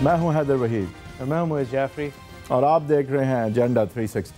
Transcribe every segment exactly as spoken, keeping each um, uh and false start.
میں ہوں حیدر وحید اور میں ہوں معیز جعفری اور آپ دیکھ رہے ہیں agenda three sixty.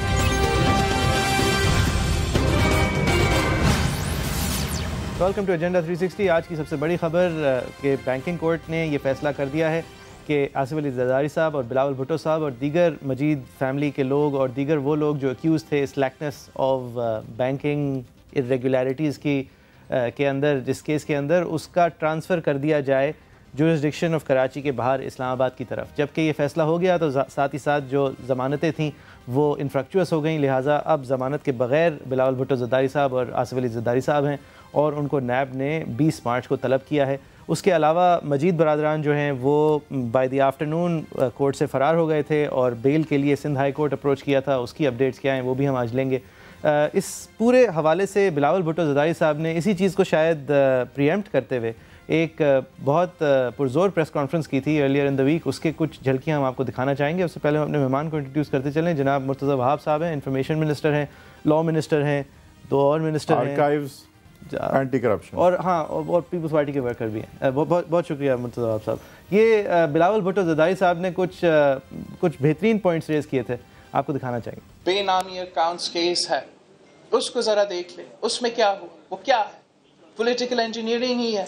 Welcome to agenda three sixty. آج کی سب سے بڑی خبر کہ بینکنگ کورٹ نے یہ فیصلہ کر دیا ہے کہ آصف علی زرداری صاحب اور بلاول بھٹو صاحب اور دیگر مجید فیملی کے لوگ اور دیگر وہ لوگ جو اکیوز تھے سلیکنس آف بینکنگ ارریگولیرٹیز کی کے اندر، جس کیس کے اندر اس کا ٹرانسفر کر دیا جائے جورسڈکشن آف کراچی کے باہر اسلام آباد کی طرف۔ جبکہ یہ فیصلہ ہو گیا تو ساتھ ہی ساتھ جو ضمانتیں تھیں وہ انفریکچوس ہو گئیں، لہٰذا اب ضمانت کے بغیر بلاول بھٹو زرداری صاحب اور آصف علی زرداری صاحب ہیں اور ان کو نیب نے بیس مارچ کو طلب کیا ہے۔ اس کے علاوہ مجید برادران جو ہیں وہ بائی دی آفٹرنون کورٹ سے فرار ہو گئے تھے اور بیل کے لیے سندھ ہائی کورٹ اپروچ کیا تھا، اس کی اپڈیٹس کیا ہیں وہ بھی ہم آج لیں گے۔ اس پورے حوالے سے بلاول بھٹو زرداری صاحب نے اسی چیز کو شاید پریمپٹ کرتے ہوئے ایک بہت پرزور پریس کانفرنس کی تھی ارلیئر ان دا ویک، اس کے کچھ جھلکیاں ہم آپ کو دکھانا چاہیں گے۔ اس سے پہلے ہم اپنے مہمان کو انٹروڈیوس کرتے چلیں۔ جناب مرتضی وہاب صاحب ہیں، انفارمیشن منسٹر ہیں، لاء منسٹر ہیں، دو اور منسٹر ہیں، آرکائیوز، اینٹی کرپشن، اور ہاں اور پیپلز پارٹی کے ورکر بھی ہیں۔ بہت بہت شکریہ مرتضی وہاب صاحب۔ یہ بلاول بھٹو زرداری صاحب نے کچھ کچھ بہترین پوائنٹس ریز کیے تھے، آپ کو دکھانا چاہیں گے۔ بے نامی اکاؤنٹس کیس ہے، اس کو ذرا دیکھ لیں، اس میں کیا ہوا، وہ کیا ہے، پولیٹیکل انجینئرنگ ہی ہے۔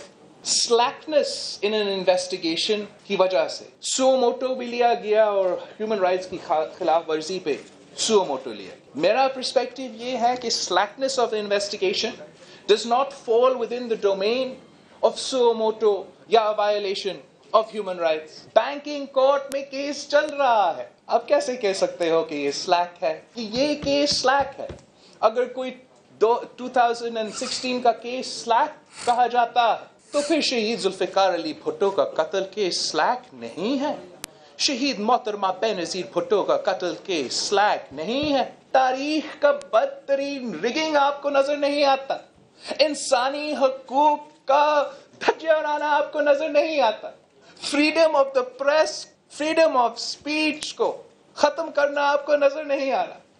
سلیکنس ان این انویسٹیگیشن کی وجہ سے سو موٹو بھی لیا گیا اور ہیومن رائٹس کی خلاف ورزی پہ سو موٹو لیا گیا۔ میرا پرسپیکٹو یہ ہے کہ slackness of investigation does not fall within the domain of suo moto یا violation of human rights۔ Banking court میں کیس چل رہا ہے، اب کیسے کہہ سکتے ہو کہ یہ سلیک ہے، کہ یہ کیس سلیک ہے؟ اگر کوئی ٹو تھاؤزینڈ سکسٹین کا کیس سلیک کہا جاتا ہے تو پھر شہید ذوالفقار علی بھٹو کا قتل کیس سلیک نہیں ہے، شہید محترمہ بینظیر بھٹو کا قتل کیس سلیک نہیں ہے۔ تاریخ کا بدترین ریگنگ آپ کو نظر نہیں آتا، انسانی حقوق کا دھجیہ اڑانا آپ کو نظر نہیں آتا، freedom of the press, freedom of speech کو ختم کرنا آپ کو نظر نہیں آ رہا،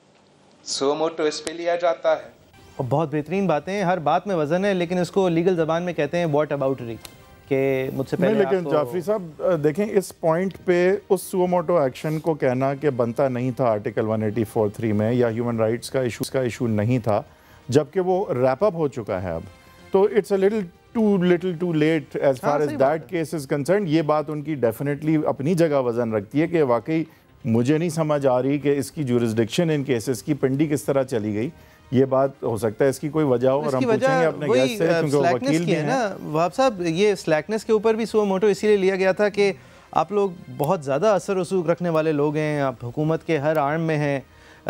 سو موٹو اس پہ لیا جاتا ہے۔ اور بہت بہترین باتیں ہیں، ہر بات میں وزن ہے، لیکن اس کو لیگل زبان میں کہتے ہیں واٹ اباؤٹری، کہ مجھ سے پہلے آپ لیکن جعفری صاحب دیکھیں اس پوائنٹ پہ اس سو موٹو ایکشن کو کہنا کہ بنتا نہیں تھا article one eighty four three میں یا ہیومن رائٹس کا ایشو کا ایشو نہیں تھا، جبکہ وہ ریپ اپ ہو چکا ہے اب، تو it's a little too little too late as far as that case is concerned. یہ بات ان کی ڈیفینیٹلی اپنی جگہ وزن رکھتی ہے کہ واقعی مجھے نہیں سمجھ آ رہی کہ اس کی جورسڈکشن ان کیسز کی پنڈی کس طرح چلی گئی، یہ بات ہو سکتا ہے اس کی کوئی وجہ ہو اور ہم پوچھیں گے اپنے گیسٹ سے کیونکہ وہ وکیل بھی ہیں۔ وہاب صاحب یہ سلیکنس کے اوپر بھی سو موٹو اسی لیے لیا گیا تھا کہ آپ لوگ بہت زیادہ اثر رسوخ رکھنے والے لوگ ہیں، آپ حکومت کے ہر آرم میں ہیں،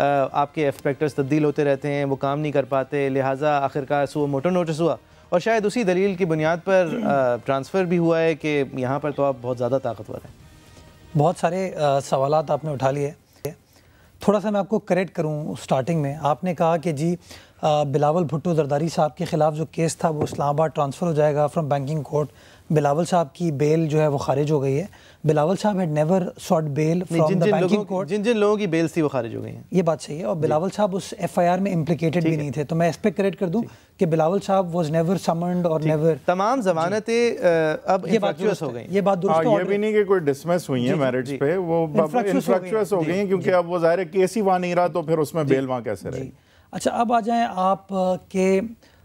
آپ کے انسپیکٹرز تبدیل ہوتے رہتے ہیں، وہ کام نہیں کر پاتے، لہٰذا آخرکار سو موٹو نوٹس ہوا اور شاید اسی دلیل کی بنیاد پر ٹرانسفر بھی ہوا ہے کہ یہاں پر تو آپ بہت زیادہ طاقتور ہیں۔ بہت سارے سوالات آپ نے اٹھا لیے، تھوڑا سا میں آپ کو کریکٹ کروں۔ سٹارٹنگ میں آپ نے کہا کہ جی بلاول بھٹو زرداری صاحب کے خلاف جو کیس تھا وہ اسلام آباد ٹرانسفر ہو جائے گا فرام بینکنگ کورٹ، بلاول صاحب کی بیل جو ہے وہ خارج ہو گئی ہے۔ بلاول صاحب had never sought bail from the banking court, جن جن لوگوں کی بیلز تھی وہ خارج ہو گئی ہیں، یہ بات صحیح ہے، اور بلاول صاحب اس ایف آئی آر میں امپلیکیٹڈ بھی نہیں تھے، تو میں اس پہ کریکٹ کر دوں کہ بلاول صاحب واز نیور سمنڈ اور نیور، تمام ضمانتیں اب انفریکچوس ہو گئیں۔ یہ بات درست ہے، یہ بھی نہیں کہ کوئی ڈسمس ہوئی ہیں میرٹس پہ، وہ انفریکچوس ہو گئی ہیں کیونکہ اب وہ ظاہر کیس ہی وہاں نہیں رہا تو پھر اس میں بیل وہاں کیسے رہے۔ اچھا اب آ جائیں آپ کہ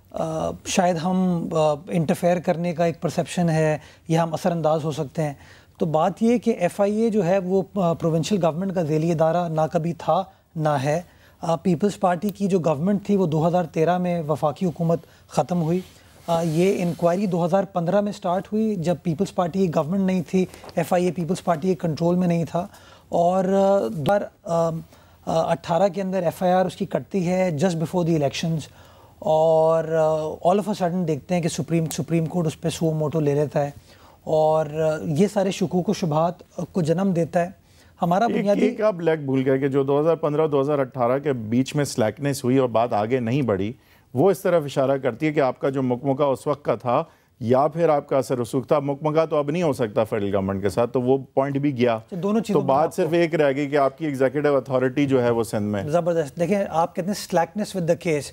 شاید ہم انٹرفیئر کرنے کا ایک پرسیپشن ہے یا ہم اثر انداز ہو سکتے ہیں، تو بات یہ کہ ایف آئی اے جو ہے وہ پروونشل گورنمنٹ کا ذیلی ادارہ نہ کبھی تھا نہ ہے۔ پیپلز پارٹی کی جو گورنمنٹ تھی وہ دو ہزار تیرہ میں وفاقی حکومت ختم ہوئی، یہ انکوائری دو ہزار پندرہ میں سٹارٹ ہوئی جب پیپلز پارٹی کی گورنمنٹ نہیں تھی، F I A Peoples Party کے کنٹرول میں نہیں تھا، اور دو ہزار اٹھارہ کے اندر ایف آئی آر اس کی کٹتی ہے جسٹ بفور دی الیکشنز، اور آل آف اے سڈن دیکھتے ہیں کہ سپریم سپریم کورٹ اس پہ سو موٹو لے لیتا ہے اور یہ سارے شکوک و شبہات کو جنم دیتا ہے۔ ہمارا بنیادی ایک آپ لیگ بھول گئے کہ جو دو ہزار پندرہ دو ہزار اٹھارہ کے بیچ میں سلیکنس ہوئی اور بات آگے نہیں بڑھی، وہ اس طرف اشارہ کرتی ہے کہ آپ کا جو مکمکہ اس وقت کا تھا یا پھر آپ کا اثر رسوخ تھا، مکمکہ تو اب نہیں ہو سکتا فیڈرل گورنمنٹ کے ساتھ، تو وہ پوائنٹ بھی گیا، تو بات صرف ایک رہ گئی کہ آپ کی ایگزیکٹو اتھارٹی جو ہے وہ سندھ میں زبردست۔ دیکھیں آپ کہتے ہیں slackness with the case,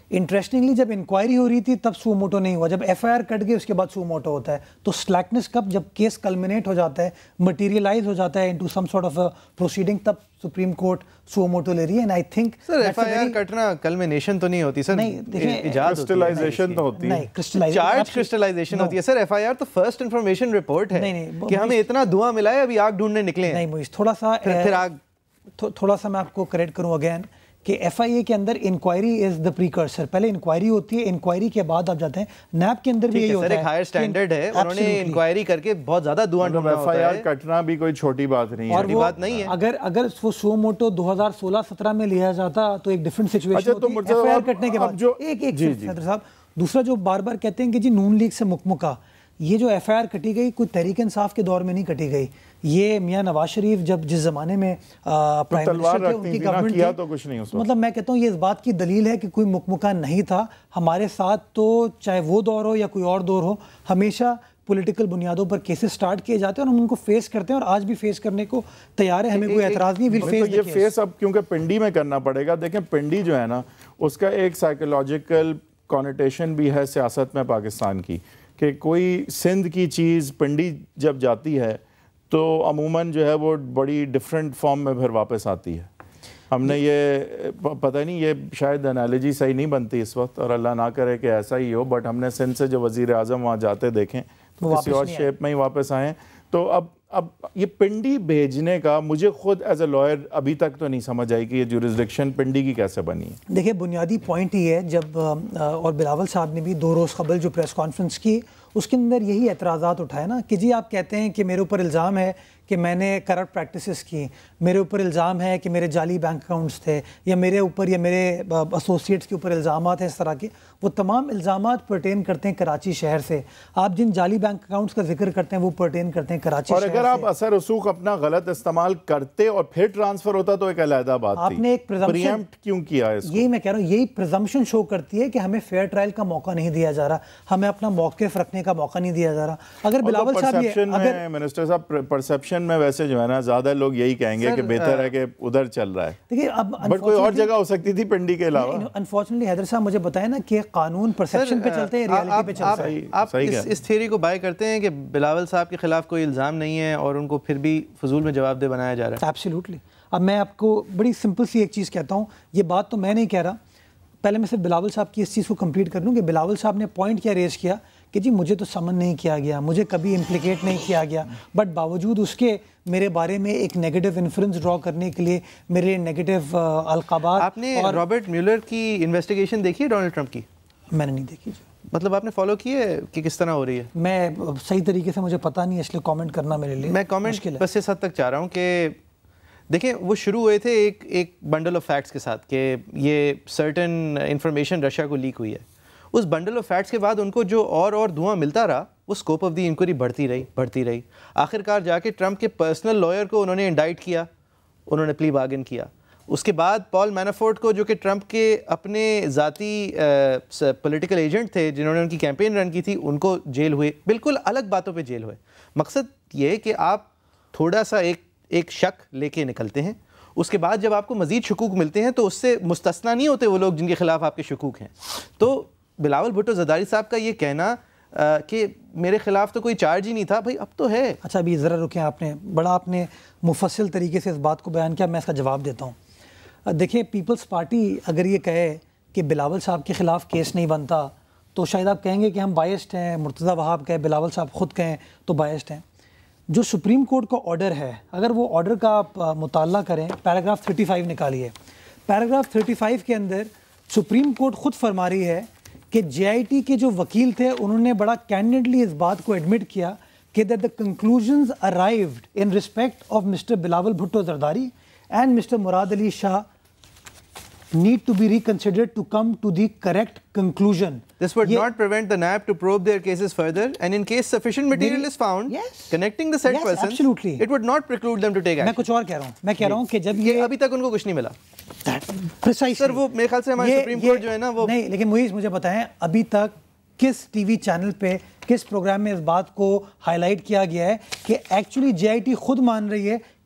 interestingly جب انکوائری ہو رہی تھی تب سو موٹو نہیں ہوا, جب ایف آئی آر کٹ گئی اس کے بعد سو موٹو ہوتا ہے. تو سلیکنس کب, جب کیس کلمنیٹ ہو جاتا ہے, مٹیریلائز ہو جاتا ہے into some sort of proceeding, تب سپریم کورٹ سو موٹو لے رہی ہے. And I think sir F I R کٹنا کلمنیشن تو نہیں ہوتی سر, نہیں دیکھیں کرسٹلائزیشن تو ہوتی ہے, نہیں چارج کرسٹلائزیشن ہوتی ہے سر. ایف آئی آر تو فرسٹ انفارمیشن رپورٹ ہے کہ ہمیں اتنا دھواں ملا ہے ابھی آگ ڈھونڈنے نکلے ہیں. نہیں مویز تھوڑا سا پھر آگ تھوڑا سا میں آپ کو کریکٹ کروں اگین کہ ایف آئی اے کے اندر انکوائری از دا پریکرسر, پہلے انکوائری ہوتی ہے, انکوائری کے بعد آپ جاتے ہیں. نیب کے اندر بھی یہی ہوتا ہے, ایک ہائر سٹینڈرڈ ہے, انہوں نے انکوائری کر کے بہت زیادہ دھواں ڈھونڈنا ہوتا ہے. ایف آئی آر کٹنا بھی کوئی چھوٹی بات نہیں ہے, چھوٹی بات نہیں ہے. اگر اگر وہ سو موٹو دو ہزار سولہ سترہ میں لیا جاتا تو ایک ڈفرنٹ سچویشن ہوتی ہے. ایف آئی آر کٹنے کے بعد ایک ایک صدر صاحب, دوسرا جو بار بار کہتے ہیں کہ جی نون لیگ سے مکمکا, یہ جو ایف آئی آر کٹی گئی کوئی تحریک انصاف کے دور میں نہیں کٹی گئی. یہ میاں نواز شریف جب جس زمانے میں پرائم منسٹر تھے ان کی گورنمنٹ کیا تو کچھ نہیں, مطلب میں کہتا ہوں یہ اس بات کی دلیل ہے کہ کوئی مکمکا نہیں تھا ہمارے ساتھ. تو چاہے وہ دور ہو یا کوئی اور دور ہو, ہمیشہ پولیٹیکل بنیادوں پر کیسز سٹارٹ کیے جاتے ہیں اور ہم ان کو فیس کرتے ہیں, اور آج بھی فیس کرنے کو تیار ہے, ہمیں کوئی اعتراض نہیں. ویل فیس یہ فیس اب کیونکہ پنڈی میں کرنا پڑے گا. دیکھیں پنڈی جو ہے نا اس کا ایک سائیکولوجیکل کونوٹیشن بھی ہے سیاست میں پاکستان کی, کہ کوئی سندھ کی چیز پنڈی جب جاتی ہے تو عموماً جو ہے وہ بڑی ڈیفرنٹ فارم میں پھر واپس آتی ہے. ہم نے یہ پتہ نہیں, یہ شاید انالوجی صحیح نہیں بنتی اس وقت اور اللہ نہ کرے کہ ایسا ہی ہو, بٹ ہم نے سندھ سے جو وزیر اعظم وہاں جاتے دیکھیں تو کسی اور شیپ میں ہی واپس آئیں. تو اب اب یہ پنڈی بھیجنے کا مجھے خود ایز اے لائر ابھی تک تو نہیں سمجھ آئی کہ یہ جورسڈکشن پنڈی کی کیسے بنی ہے. دیکھیں بنیادی پوائنٹ یہ ہے, جب اور بلاول صاحب نے بھی دو روز قبل جو پریس کانفرنس کی اس کے اندر یہی اعتراضات اٹھائے نا کہ جی آپ کہتے ہیں کہ میرے اوپر الزام ہے کہ میں نے کرپٹ پریکٹسز کی, میرے اوپر الزام ہے کہ میرے جعلی بینک اکاؤنٹس تھے, یا میرے اوپر یا میرے ایسوسیٹس کے اوپر الزامات ہیں اس طرح کے. وہ تمام الزامات پرٹین کرتے ہیں کراچی شہر سے. آپ جن جعلی بینک اکاؤنٹس کا ذکر کرتے ہیں وہ پرٹین کرتے ہیں کراچی شہر سے. اور اگر آپ اثر رسوخ اپنا غلط استعمال کرتے اور پھر ٹرانسفر ہوتا تو ایک علیحدہ بات تھی. آپ نے ایک پریمپٹ کیوں کیا ہے اس کو؟ یہی میں کہہ رہا ہوں, یہی پرزمپشن شو کرتی ہے کہ ہمیں فیئر ٹرائل کا موقع نہیں دیا جا رہا, ہمیں اپنا موقف رکھنے کا موقع نہیں دیا جا رہا. اگر بلاول صاحب یہ اگر منسٹر صاحب پرسپشن میں ویسے جو ہے نا زیادہ لوگ یہی کہیں گے کہ بہتر ہے کہ ادھر چل رہا ہے, دیکھیے اب بٹ کوئی اور جگہ ہو سکتی تھی پنڈی کے علاوہ. انفارچونیٹلی حیدر صاحب مجھے بتائیں نا کہ قانون پرسپشن پہ چلتے ہیں, ریالٹی پہ چلتے ہیں. آپ اس تھیوری کو بائی کرتے ہیں کہ بلاول صاحب کے خلاف کوئی الزام نہیں ہے اور ان کو پھر بھی فضول میں جواب دہ بنایا جا رہا ہے؟ ایبسلیوٹلی. اب میں آپ کو بڑی سمپل سی ایک چیز کہتا ہوں, یہ بات تو میں نہیں کہہ رہا, پہلے میں صرف بلاول صاحب کی اس چیز کو کمپلیٹ کر لوں کہ بلاول صاحب نے پوائنٹ کیا ریز کیا کہ جی مجھے تو سمن نہیں کیا گیا, مجھے کبھی امپلیکیٹ نہیں کیا گیا, بٹ باوجود اس کے میرے بارے میں ایک نیگیٹو انفرنس ڈرا کرنے کے لیے میرے نیگیٹو القابات. آپ نے رابرٹ میولر کی انویسٹیگیشن دیکھی ہے ڈونلڈ ٹرمپ کی؟ میں نے نہیں دیکھی. مطلب آپ نے فالو کی ہے کہ کس طرح ہو رہی ہے؟ میں صحیح طریقے سے مجھے پتہ نہیں, اس لیے کامنٹ کرنا میرے لیے میں کامنٹ بس اس حد تک چاہ رہا ہوں کہ دیکھیں وہ شروع ہوئے تھے ایک ایک بنڈل آف فیکٹس کے ساتھ کہ یہ سرٹن انفارمیشن رشیا کو لیک ہوئی ہے. اس بنڈل آف فیکٹس کے بعد ان کو جو اور اور دھواں ملتا رہا وہ اسکوپ آف دی انکوائری بڑھتی رہی بڑھتی رہی آخر کار جا کے ٹرمپ کے پرسنل لائر کو انہوں نے انڈائٹ کیا, انہوں نے پلی بارگن کیا. اس کے بعد پال مینافورٹ کو جو کہ ٹرمپ کے اپنے ذاتی پولیٹیکل ایجنٹ تھے جنہوں نے ان کی کیمپین رن کی تھی, ان کو جیل ہوئے, بالکل الگ باتوں پہ جیل ہوئے. مقصد یہ ہے کہ آپ تھوڑا سا ایک ایک شک لے کے نکلتے ہیں, اس کے بعد جب آپ کو مزید شکوک ملتے ہیں تو اس سے مستثنا نہیں ہوتے وہ لوگ جن کے خلاف آپ کے شکوک ہیں. تو بلاول بھٹو زرداری صاحب کا یہ کہنا کہ میرے خلاف تو کوئی چارج ہی نہیں تھا, بھائی اب تو ہے. اچھا ابھی ذرا رکیں, آپ نے بڑا آپ نے مفصل طریقے سے اس بات کو بیان کیا, میں اس کا جواب دیتا ہوں. دیکھیں پیپلز پارٹی اگر یہ کہے کہ بلاول صاحب کے خلاف کیس نہیں بنتا تو شاید آپ کہیں گے کہ ہم بائسڈ ہیں, مرتضیٰ وہاب کہے, بلاول صاحب خود کہیں تو بائسڈ ہیں. جو سپریم کورٹ کا آرڈر ہے, اگر وہ آرڈر کا آپ مطالعہ کریں, پیراگراف تھرٹی فائیو نکالیے. پیراگراف تھرٹی فائیو کے اندر سپریم کورٹ خود فرما رہی ہے کہ جے آئی ٹی کے جو وکیل تھے انہوں نے بڑا کینڈیڈلی اس بات کو ایڈمٹ کیا کہ that the conclusions arrived in respect of Mister Bilawal Bhutto Zardari and Mister Murad Ali Shah need to be reconsidered to come to the correct conclusion. This would not prevent the N A B to probe their cases further, and in case sufficient material is found yes. connecting the said yes, persons, absolutely. it would not preclude them to take action. میں کچھ اور کہہ رہا ہوں, میں کہہ رہا ہوں کہ جب یہ ابھی تک ان کو کچھ نہیں ملا. Precisely. سر وہ میرے خیال سے ہمارے سپریم کورٹ جو ہے نا وہ نہیں, لیکن معیز مجھے بتائیں ابھی تک کس ٹی وی چینل پہ کس پروگرام میں اس بات کو ہائی لائٹ کیا گیا ہے کہ ایکچولی جے آئی ٹی خود مان رہی ہے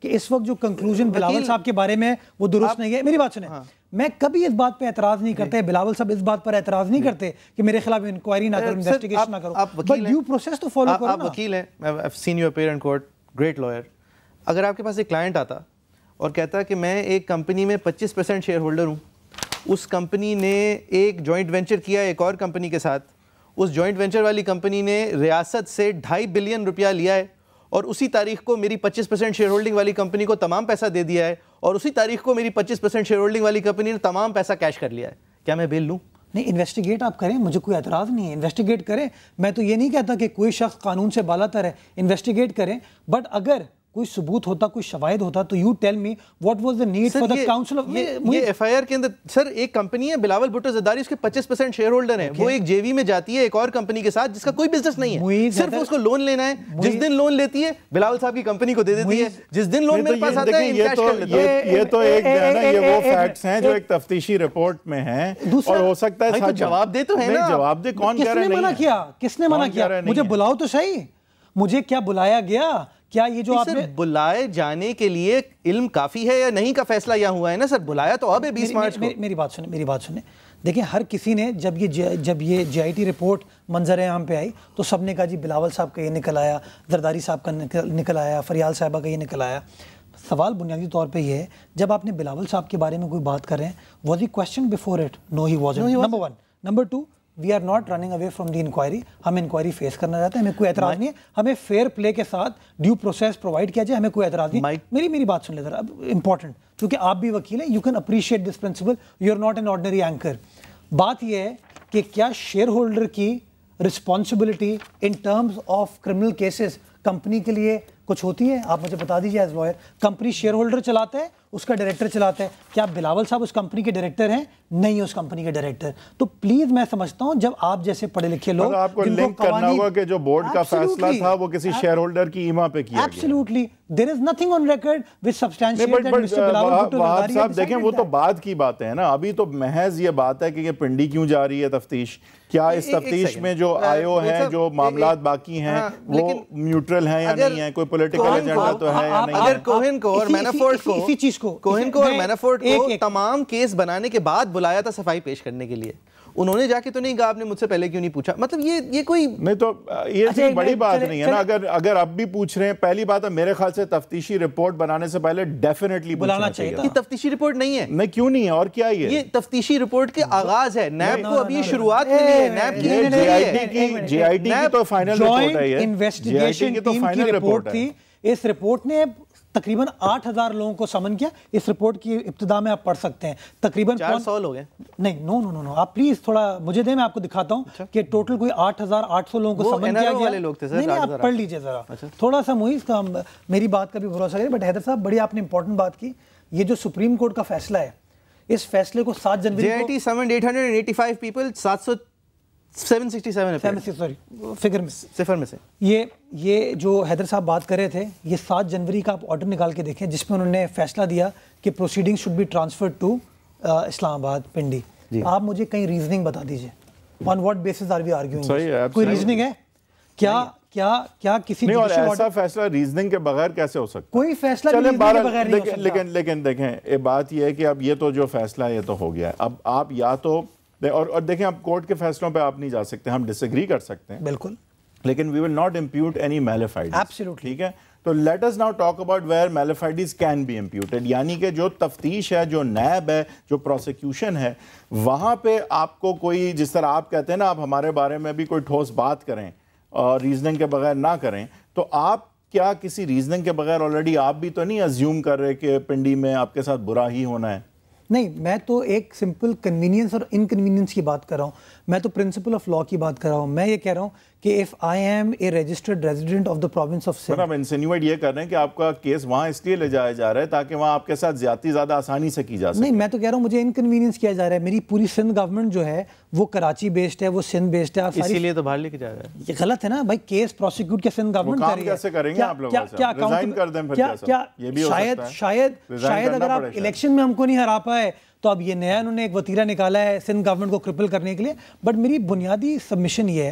کہ اس وقت جو کنکلوژن بلاول صاحب کے بارے میں وہ درست نہیں ہے. میری بات سنیں, میں کبھی اس بات پہ اعتراض نہیں کرتے, بلاول صاحب اس بات پر اعتراض نہیں کرتے کہ میرے خلاف انکوائری نہ کرو, انویسٹیگیشن نہ کرو, بٹ ڈیو پروسیس تو فالو کرو نا. آپ وکیل ہیں, I've seen you appear in court, great lawyer. اگر آپ کے پاس ایک کلائنٹ آتا اور کہتا کہ میں ایک کمپنی میں پچیس پرسینٹ شیئر ہولڈر ہوں, اس کمپنی نے ایک جوائنٹ وینچر کیا ایک اور کمپنی کے ساتھ, اس جوائنٹ وینچر والی کمپنی نے ریاست سے ڈھائی بلین روپیہ لیا ہے اور اسی تاریخ کو میری پچیس پرسینٹ شیئر ہولڈنگ والی کمپنی کو تمام پیسہ دے دیا ہے اور اسی تاریخ کو میری پچیس پرسینٹ شیئر ہولڈنگ والی کمپنی نے تمام پیسہ کیش کر لیا ہے, کیا میں بیل لوں؟ نہیں, انویسٹیگیٹ آپ کریں, مجھے کوئی اعتراض نہیں ہے, انویسٹیگیٹ کریں. میں تو یہ نہیں کہتا کہ کوئی شخص قانون سے بالا تر ہے, انویسٹیگیٹ کریں, بٹ اگر کوئی ثبوت ہوتا, کوئی شواہد ہوتا تو you tell me what was the need for the council of. یہ ایف آئی آر کے اندر سر ایک کمپنی ہے بلاول بھٹو زرداری, اس کے پچیس پرسینٹ شیئر ہولڈر ہیں, وہ ایک جے وی میں جاتی ہے ایک اور کمپنی کے ساتھ جس کا کوئی بزنس نہیں ہے, صرف اس کو لون لینا ہے. جس دن لون لیتی ہے بلاول صاحب کی کمپنی کو دے دیتی ہے, جس دن لون میرے پاس آتا ہے انکیش کر لیتا ہے. یہ تو ایک یہ وہ فیکٹس ہیں جو ایک تفتیشی رپورٹ میں ہیں اور ہو سکتا ہے جواب دے تو ہے نا. جواب دے, کون کہہ رہا نہیں؟ کس نے منع کیا, کس نے منع کیا؟ مجھے بلاؤ تو صحیح, مجھے کیا بلایا گیا؟ کیا یہ جو آپ نے بلائے جانے کے لیے علم کافی ہے یا نہیں کا فیصلہ یہاں ہوا ہے نا سر, بلایا تو اب ہے بیس مارچ کو. میری بات سنیں, میری بات سنیں, دیکھیں ہر کسی نے جب یہ جب یہ جے آئی ٹی رپورٹ منظر عام پہ آئی تو سب نے کہا جی بلاول صاحب کا یہ نکل آیا, زرداری صاحب کا نکل آیا, فریال صاحبہ کا یہ نکل آیا. سوال بنیادی طور پہ یہ ہے, جب آپ نے بلاول صاحب کے بارے میں کوئی بات کر رہے ہیں, was he question before it? No he wasn't. Number one. Number two, we are not running away from the inquiry, ہم انکوائری فیس کرنا چاہتے ہیں, ہمیں کوئی اعتراض نہیں ہے, ہمیں فیئر پلے کے ساتھ ڈیو پروسیس پرووائڈ کیا جائے, ہمیں کوئی اعتراض نہیں. میری میری بات سن لے ذرا, امپورٹنٹ, کیونکہ آپ بھی وکیل ہیں, you can appreciate this principle, you are not an ordinary anchor. بات یہ ہے کہ کیا شیئر ہولڈر کی responsibility in terms of criminal cases company کے لیے کچھ ہوتی ہے؟ آپ مجھے بتا دیجیے as lawyer. Company share holder چلاتا ہے, اس کا ڈائریکٹر چلاتا ہے, کیا بلاول صاحب اس کمپنی کے ڈائریکٹر ہیں؟ نہیں اس کمپنی کے ڈائریکٹر. تو پلیز میں سمجھتا ہوں جب آپ جیسے پڑھے لکھے لوگ, آپ کو لنک کرنا ہوگا کہ جو بورڈ کا فیصلہ تھا وہ کسی شیئر ہولڈر کی ایما پہ کیا گیا. Absolutely there is nothing on record which substantiate that mister Bilawal Bhutto Zardari صاحب دیکھیں وہ تو بعد کی باتیں ہیں نا, ابھی تو محض یہ بات ہے کہ یہ پنڈی کیوں جا رہی ہے تفتیش, کیا اس تفتیش میں جو آئی او ہیں, جو معاملات باقی ہیں وہ نیوٹرل ہیں یا نہیں ہیں, کوئی پولیٹیکل ایجنڈا تو ہے یا نہیں ہے. اگر کوہن کو اور مینافورٹ کو اسی چیز کو کوہن کو اور مینافورٹ کو تمام کیس بنانے کے بعد بلایا تھا صفائی پیش کرنے کے لیے, انہوں نے جا کے تو نہیں کہا آپ نے مجھ سے پہلے کیوں نہیں پوچھا؟ مطلب یہ یہ کوئی نہیں, تو یہ بڑی بات نہیں ہے نا. اگر اگر اب بھی پوچھ رہے ہیں, پہلی بات ہے میرے خیال سے تفتیشی رپورٹ بنانے سے پہلے ڈیفینیٹلی بلانا چاہیے. یہ تفتیشی رپورٹ نہیں ہے. نہیں کیوں نہیں ہے, اور کیا یہ یہ تفتیشی رپورٹ کے آغاز ہے, نیب کو ابھی شروعات ملی ہے, نیب کی جے آئی ٹی کی جے آئی ٹی کی تو فائنل رپورٹ ہے, یہ انویسٹیگیشن ٹیم کی رپورٹ تھی. اس رپورٹ نے تقریباً آٹھ ہزار لوگوں کو سمن کیا. اس رپورٹ کی ابتدا میں آپ پڑھ سکتے ہیں, تقریباً چار سو لوگ ہیں. نہیں نو نو نو نو آپ پلیز تھوڑا مجھے دیں, میں آپ کو دکھاتا ہوں کہ ٹوٹل کوئی آٹھ ہزار آٹھ سو لوگوں کو سمن کیا گیا. نہیں نہیں آپ پڑھ لیجئے ذرا تھوڑا سا, محیط کا میری بات کا بھی بھروسہ کریں. بٹ حیدر صاحب بڑی آپ نے امپورٹنٹ بات کی, یہ جو سپریم کورٹ کا فیصلہ ہے, اس فیصلے کو سات جنوری J I T summoned eight hundred eighty five people, سات سو seven sixty seven sorry figure میں صفر میں سے. یہ یہ جو حیدر صاحب بات کر رہے تھے, یہ سات جنوری کا آپ آرڈر نکال کے دیکھیں جس میں انہوں نے فیصلہ دیا کہ proceeding should be transferred to Islamabad Pindi. آپ مجھے کہیں ریزننگ بتا دیجیے, on what basis are we arguing? کوئی ریزننگ ہے کیا کیا کیا کسی نہیں؟ اور ایسا فیصلہ ریزننگ کے بغیر کیسے ہو سکتا؟ کوئی فیصلہ ریزننگ کے بغیر نہیں ہو سکتا. لیکن لیکن دیکھیں بات یہ ہے کہ اب یہ تو جو فیصلہ ہے یہ تو ہو گیا ہے. اب آپ یا تو اور اور دیکھیں اب کورٹ کے فیصلوں پہ آپ نہیں جا سکتے, ہم ڈس ایگری کر سکتے ہیں بالکل, لیکن we will not impute any malafide. Absolutely ٹھیک ہے, تو let us now talk about where malafides can be imputed, یعنی کہ جو تفتیش ہے, جو نیب ہے, جو پروسیکیوشن ہے, وہاں پہ آپ کو کوئی, جس طرح آپ کہتے ہیں نا آپ ہمارے بارے میں بھی کوئی ٹھوس بات کریں اور ریزننگ کے بغیر نہ کریں, تو آپ کیا کسی ریزننگ کے بغیر آلریڈی آپ بھی تو نہیں ازیوم کر رہے کہ پنڈی میں آپ کے ساتھ برا ہی ہونا ہے؟ نہیں, میں تو ایک سمپل کنوینئنس اور انکنوینئنس کی بات کر رہا ہوں, میں تو پرنسپل آف لا کی بات کر رہا ہوں. میں یہ کہہ رہا ہوں کہ if I am a registered resident of the province of Sindh. آپ انسینیویٹ یہ کر رہے ہیں کہ آپ کا کیس وہاں اس لیے لے جایا جا رہا ہے تاکہ وہاں آپ کے ساتھ زیادتی زیادہ آسانی سے کی جا سکے. نہیں, میں تو کہہ رہا ہوں مجھے انکنوینئنس کیا جا رہا ہے. میری پوری سندھ گورنمنٹ جو ہے وہ کراچی بیسڈ ہے, وہ سندھ بیسڈ ہے, اسی لیے تو باہر لے کے جا رہا ہے. یہ غلط ہے نا بھائی, کیس پروسیکیوٹ کے سندھ گورنمنٹ کر رہی ہے. کیسے کریں گے آپ لوگ؟ ریزائن کر دیں پھر کیا شاید شاید شاید اگر آپ الیکشن میں ہم کو نہیں ہرا پائے تو اب یہ نیا انہوں نے ایک وتیرہ نکالا ہے سندھ گورنمنٹ کو کرپل کرنے کے لیے. بٹ میری بنیادی سبمیشن یہ ہے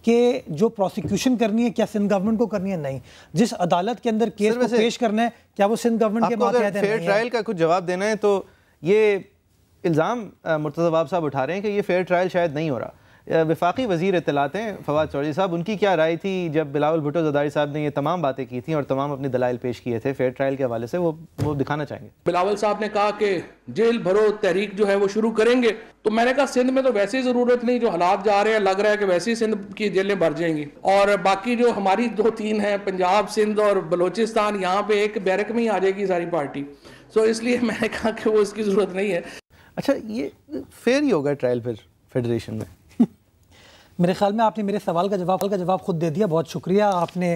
کہ جو پروسیکیوشن کرنی ہے کیا سندھ گورنمنٹ کو کرنی ہے؟ نہیں. جس عدالت کے اندر کیس کو پیش کرنا ہے کیا وہ سندھ گورنمنٹ کے ماتحت ہے؟ فیئر ٹرائل کا کچھ جواب دینا ہے تو یہ الزام مرتضی باب صاحب اٹھا رہے ہیں کہ یہ فیئر ٹرائل شاید نہیں ہو رہا. وفاقی وزیر اطلاعات ہیں فواد چودھری صاحب, ان کی کیا رائے تھی جب بلاول بھٹو زرداری صاحب نے یہ تمام باتیں کی تھیں اور تمام اپنے دلائل پیش کیے تھے فیئر ٹرائل کے حوالے سے, وہ وہ دکھانا چاہیں گے. بلاول صاحب نے کہا کہ جیل بھرو تحریک جو ہے وہ شروع کریں گے, تو میں نے کہا سندھ میں تو ویسے ہی ضرورت نہیں, جو حالات جا رہے ہیں لگ رہا ہے کہ ویسے ہی سندھ کی جیلیں بھر جائیں گی, اور باقی جو ہماری دو تین ہیں پنجاب سندھ اور بلوچستان, یہاں پہ ایک بیرک میں ہی آ جائے گی ساری پارٹی. سو اس لیے میں نے کہا کہ وہ اس کی ضرورت نہیں ہے. اچھا یہ فیئر ہی ہوگا ٹرائل پھر فیڈریشن میں؟ میرے خیال میں آپ نے میرے سوال کا جواب کا جواب خود دے دیا, بہت شکریہ, آپ نے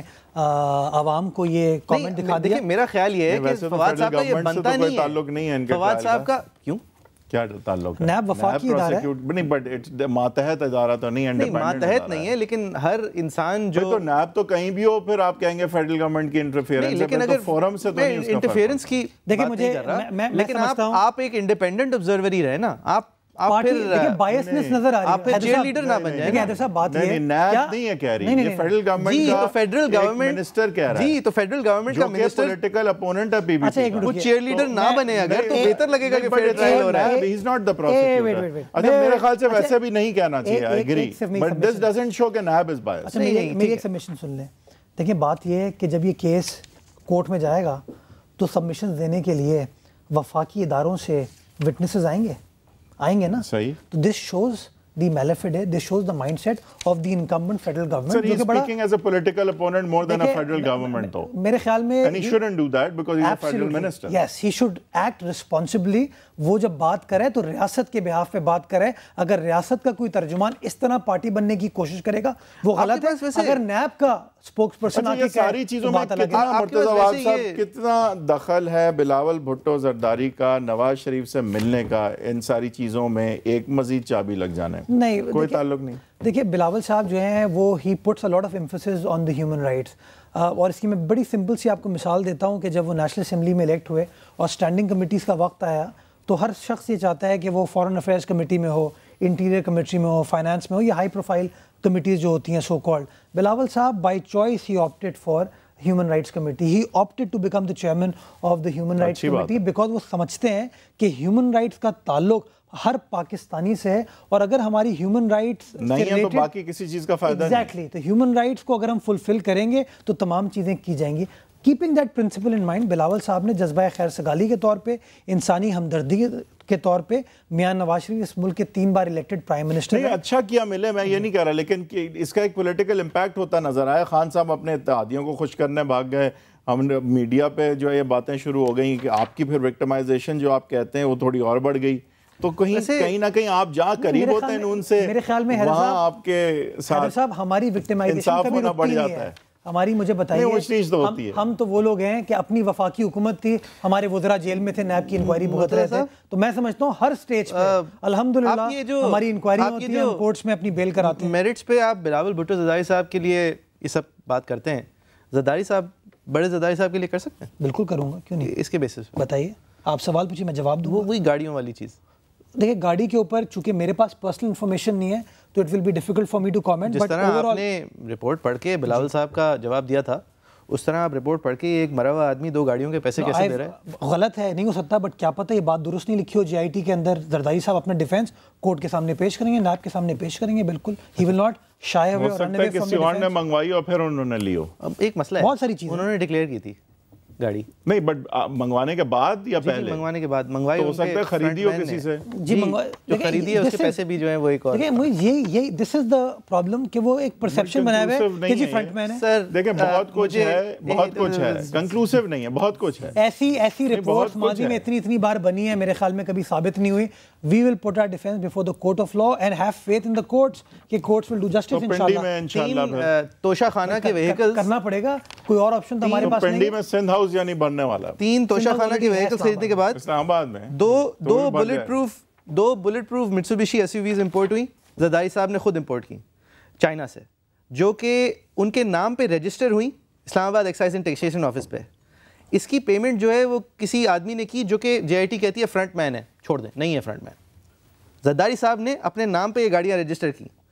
عوام کو یہ کامنٹ دکھا دیا. میرا خیال یہ ہے کہ فواد صاحب کا یہ بنتا نہیں ہے, تعلق نہیں ہے ان کے فواد صاحب کا. کیوں کیا تعلق ہے؟ نیب وفاقی ادارہ ہے نہیں, بٹ ماتحت ادارہ تو نہیں, انڈیپینڈنٹ ماتحت نہیں ہے, لیکن ہر انسان جو تو نیب تو کہیں بھی ہو پھر آپ کہیں گے فیڈرل گورنمنٹ کی انٹرفیئرنس, لیکن اگر فورم سے تو نہیں اس کا انٹرفیئرنس کی دیکھیں بات نہیں کر رہا, مجھے لیکن آپ ایک انڈیپینڈنٹ آبزرور ہی رہے نا, آپ آپ پھر بائسنس نظر آ رہی ہے, آپ پھر چیئر لیڈر نہ بن جائیں. لیکن حیدر صاحب بات یہ ہے نیب نہیں ہے کہہ رہی, یہ فیڈرل گورنمنٹ کا تو فیڈرل گورنمنٹ منسٹر کہہ رہا ہے, جی تو فیڈرل گورنمنٹ کا منسٹر پولیٹیکل اپوننٹ ہے پی بی سی کا, وہ چیئر لیڈر نہ بنے اگر تو بہتر لگے گا کہ فیئر ٹرائل ہو رہا ہے. He is not the prosecutor. اچھا میرے خیال سے ویسے بھی نہیں کہنا چاہیے, I agree, but this doesn't show کہ نیب از بائس. اچھا میری ایک سبمیشن سن لیں. دیکھیں بات یہ ہے کہ جب یہ کیس کورٹ میں جائے گا تو سبمیشن دینے کے لیے وفاقی اداروں سے وٹنسز آئیں گے آئیں گے نا, صحیح. تو this shows the malafide, this shows the mindset of the incumbent federal government. Sir, he's speaking as a political opponent more than a federal government though. میرے خیال میں and he shouldn't do that because he's a federal minister. Yes, he should act responsibly. وہ جب بات کرے تو ریاست کے بہاف پہ بات کرے. اگر ریاست کا کوئی ترجمان اس طرح پارٹی بننے کی کوشش کرے گا وہ غلط ہے. اگر نیب کا اسپوکس پرسن آکے ساری چیزوں میں کتنا مرتضی باب صاحب کتنا دخل ہے بلاول بھٹو زرداری کا نواز شریف سے ملنے کا, ان ساری چیزوں میں ایک مزید چابی لگ جانے نہیں, کوئی تعلق نہیں. دیکھیے بلاول صاحب جو ہیں وہ he puts a lot of emphasis on the human rights, اور اس کی میں بڑی سمپل سی آپ کو مثال دیتا ہوں کہ جب وہ نیشنل اسمبلی میں الیکٹ ہوئے اور اسٹینڈنگ کمیٹیز کا وقت آیا تو ہر شخص یہ چاہتا ہے کہ وہ فارن افیئرس کمیٹی میں ہو, انٹیریئر کمیٹی میں ہو, فائنانس میں ہو, یہ ہائی پروفائل کمیٹیز جو ہوتی ہیں سو کالڈ. بلاول صاحب by choice he opted for human rights committee, he opted to become the chairman of the human rights committee because وہ سمجھتے ہیں کہ ہیومن رائٹس کا تعلق ہر پاکستانی سے ہے, اور اگر ہماری ہیومن رائٹس نہیں ہے تو باقی کسی چیز کا فائدہ نہیں. ایگزیکٹلی, تو ہیومن رائٹس کو اگر ہم فلفل کریں گے تو تمام چیزیں کی جائیں گی. Keeping that principle in mind, Bilawal صاحب نے جذبہ خیر سگالی کے طور پہ, انسانی ہمدردی کے طور پہ, میاں نواز شریف اس ملک کے تین بار الیکٹڈ پرائم منسٹر ہیں, اچھا کیا ملے, میں یہ نہیں کہہ رہا, لیکن اس کا ایک پولیٹیکل امپیکٹ ہوتا نظر آیا. خان صاحب اپنے اتحادیوں کو خوش کرنے بھاگ گئے, ہم میڈیا پہ جو یہ باتیں شروع ہو گئیں کہ آپ کی پھر وکٹمائزیشن جو آپ کہتے ہیں وہ تھوڑی اور بڑھ گئی, تو کہیں کہیں نہ کہیں آپ جہاں قریب ہوتے ہیں ان سے میرے خیال میں وہاں آپ کے ساتھ صاحب ہماری وکٹمائزیشن کبھی رکتی نہیں ہے. ہماری مجھے بتائیے, ہم تو وہ لوگ ہیں کہ اپنی وفاقی حکومت تھی, ہمارے وزراء جیل میں تھے, نیب کی انکوائری بھگت رہے تھے, تو میں سمجھتا ہوں ہر سٹیج پہ الحمدللہ ہماری انکوائری ہوتی ہے, ہم کورٹس میں اپنی بیل کراتے ہیں. میرٹس پہ آپ بلاول بھٹو زرداری صاحب کے لیے یہ سب بات کرتے ہیں, زرداری صاحب بڑے زرداری صاحب کے لیے کر سکتے ہیں؟ بالکل کروں گا, کیوں نہیں. اس کے بیسس پہ بتائیے, آپ سوال پوچھیے میں جواب دوں. وہی گاڑیوں والی چیز, دیکھیں گاڑی کے اوپر چونکہ میرے پاس پرسنل انفارمیشن نہیں ہے تو it will be difficult for me to comment. جس طرح آپ نے رپورٹ پڑھ کے بلاول صاحب کا جواب دیا تھا, اس طرح آپ رپورٹ پڑھ کے ایک مرا ہوا آدمی دو گاڑیوں کے پیسے کیسے دے رہا ہے؟ غلط ہے, نہیں ہو سکتا, بٹ کیا پتہ یہ بات درست نہیں لکھی ہو جے آئی ٹی کے اندر. زرداری صاحب اپنا ڈیفینس کورٹ کے سامنے پیش کریں گے, نیب کے سامنے پیش کریں گے, بالکل ہی ول ناٹ شائے اوے اور رن اوے فرام دی ڈیفینس. نے منگوائی اور پھر انہوں نے لی ہو. اب ایک مسئلہ ہے, بہت ساری چیزیں انہوں نے ڈکلیئر کی تھی گاڑی, نہیں بٹ منگوانے کے بعد یا پہلے؟ منگوانے کے بعد منگوائی, ہو سکتا ہے خریدی ہو کسی سے, جی جو خریدی ہے اس کے پیسے بھی جو ہیں وہ ایک اور. دیکھیں یہ یہ دس از دا پرابلم کہ وہ ایک پرسیپشن بنایا ہوا ہے کہ جی فرنٹ مین ہے. سر دیکھیں بہت کچھ ہے, بہت کچھ ہے, کنکلوسیو نہیں ہے, بہت کچھ ہے. ایسی ایسی رپورٹس ماضی میں اتنی اتنی بار بنی ہے, میرے خیال میں کبھی ثابت نہیں ہوئی. We will put our defence before the court of law and have faith in the courts کہ کورٹس ول ڈو جسٹس انشاءاللہ. توشہ خانہ کے وہیکلز کرنا پڑے گا, کوئی اور آپشن تو ہمارے پاس نہیں. پنڈی میں سندھ ہاؤس یعنی بننے والا, تین توشہ خانہ کے وہیکلز خریدنے کے بعد اسلام آباد میں دو دو بلٹ پروف دو bulletproof Mitsubishi S U Vs import ہوئی. زرداری صاحب نے خود امپورٹ کی چائنا سے, جو کہ ان کے نام پہ رجسٹر ہوئی اسلام آباد ایکسائز اینڈ ٹیکسیشن آفس پہ. اس کی پیمنٹ جو ہے وہ کسی آدمی نے کی جو کہ جے آئی ٹی کہتی ہے فرنٹ مین ہے, چھوڑ دیں نہیں ہے فرنٹ مین. زرداری صاحب نے اپنے نام پہ یہ گاڑیاں رجسٹر کی.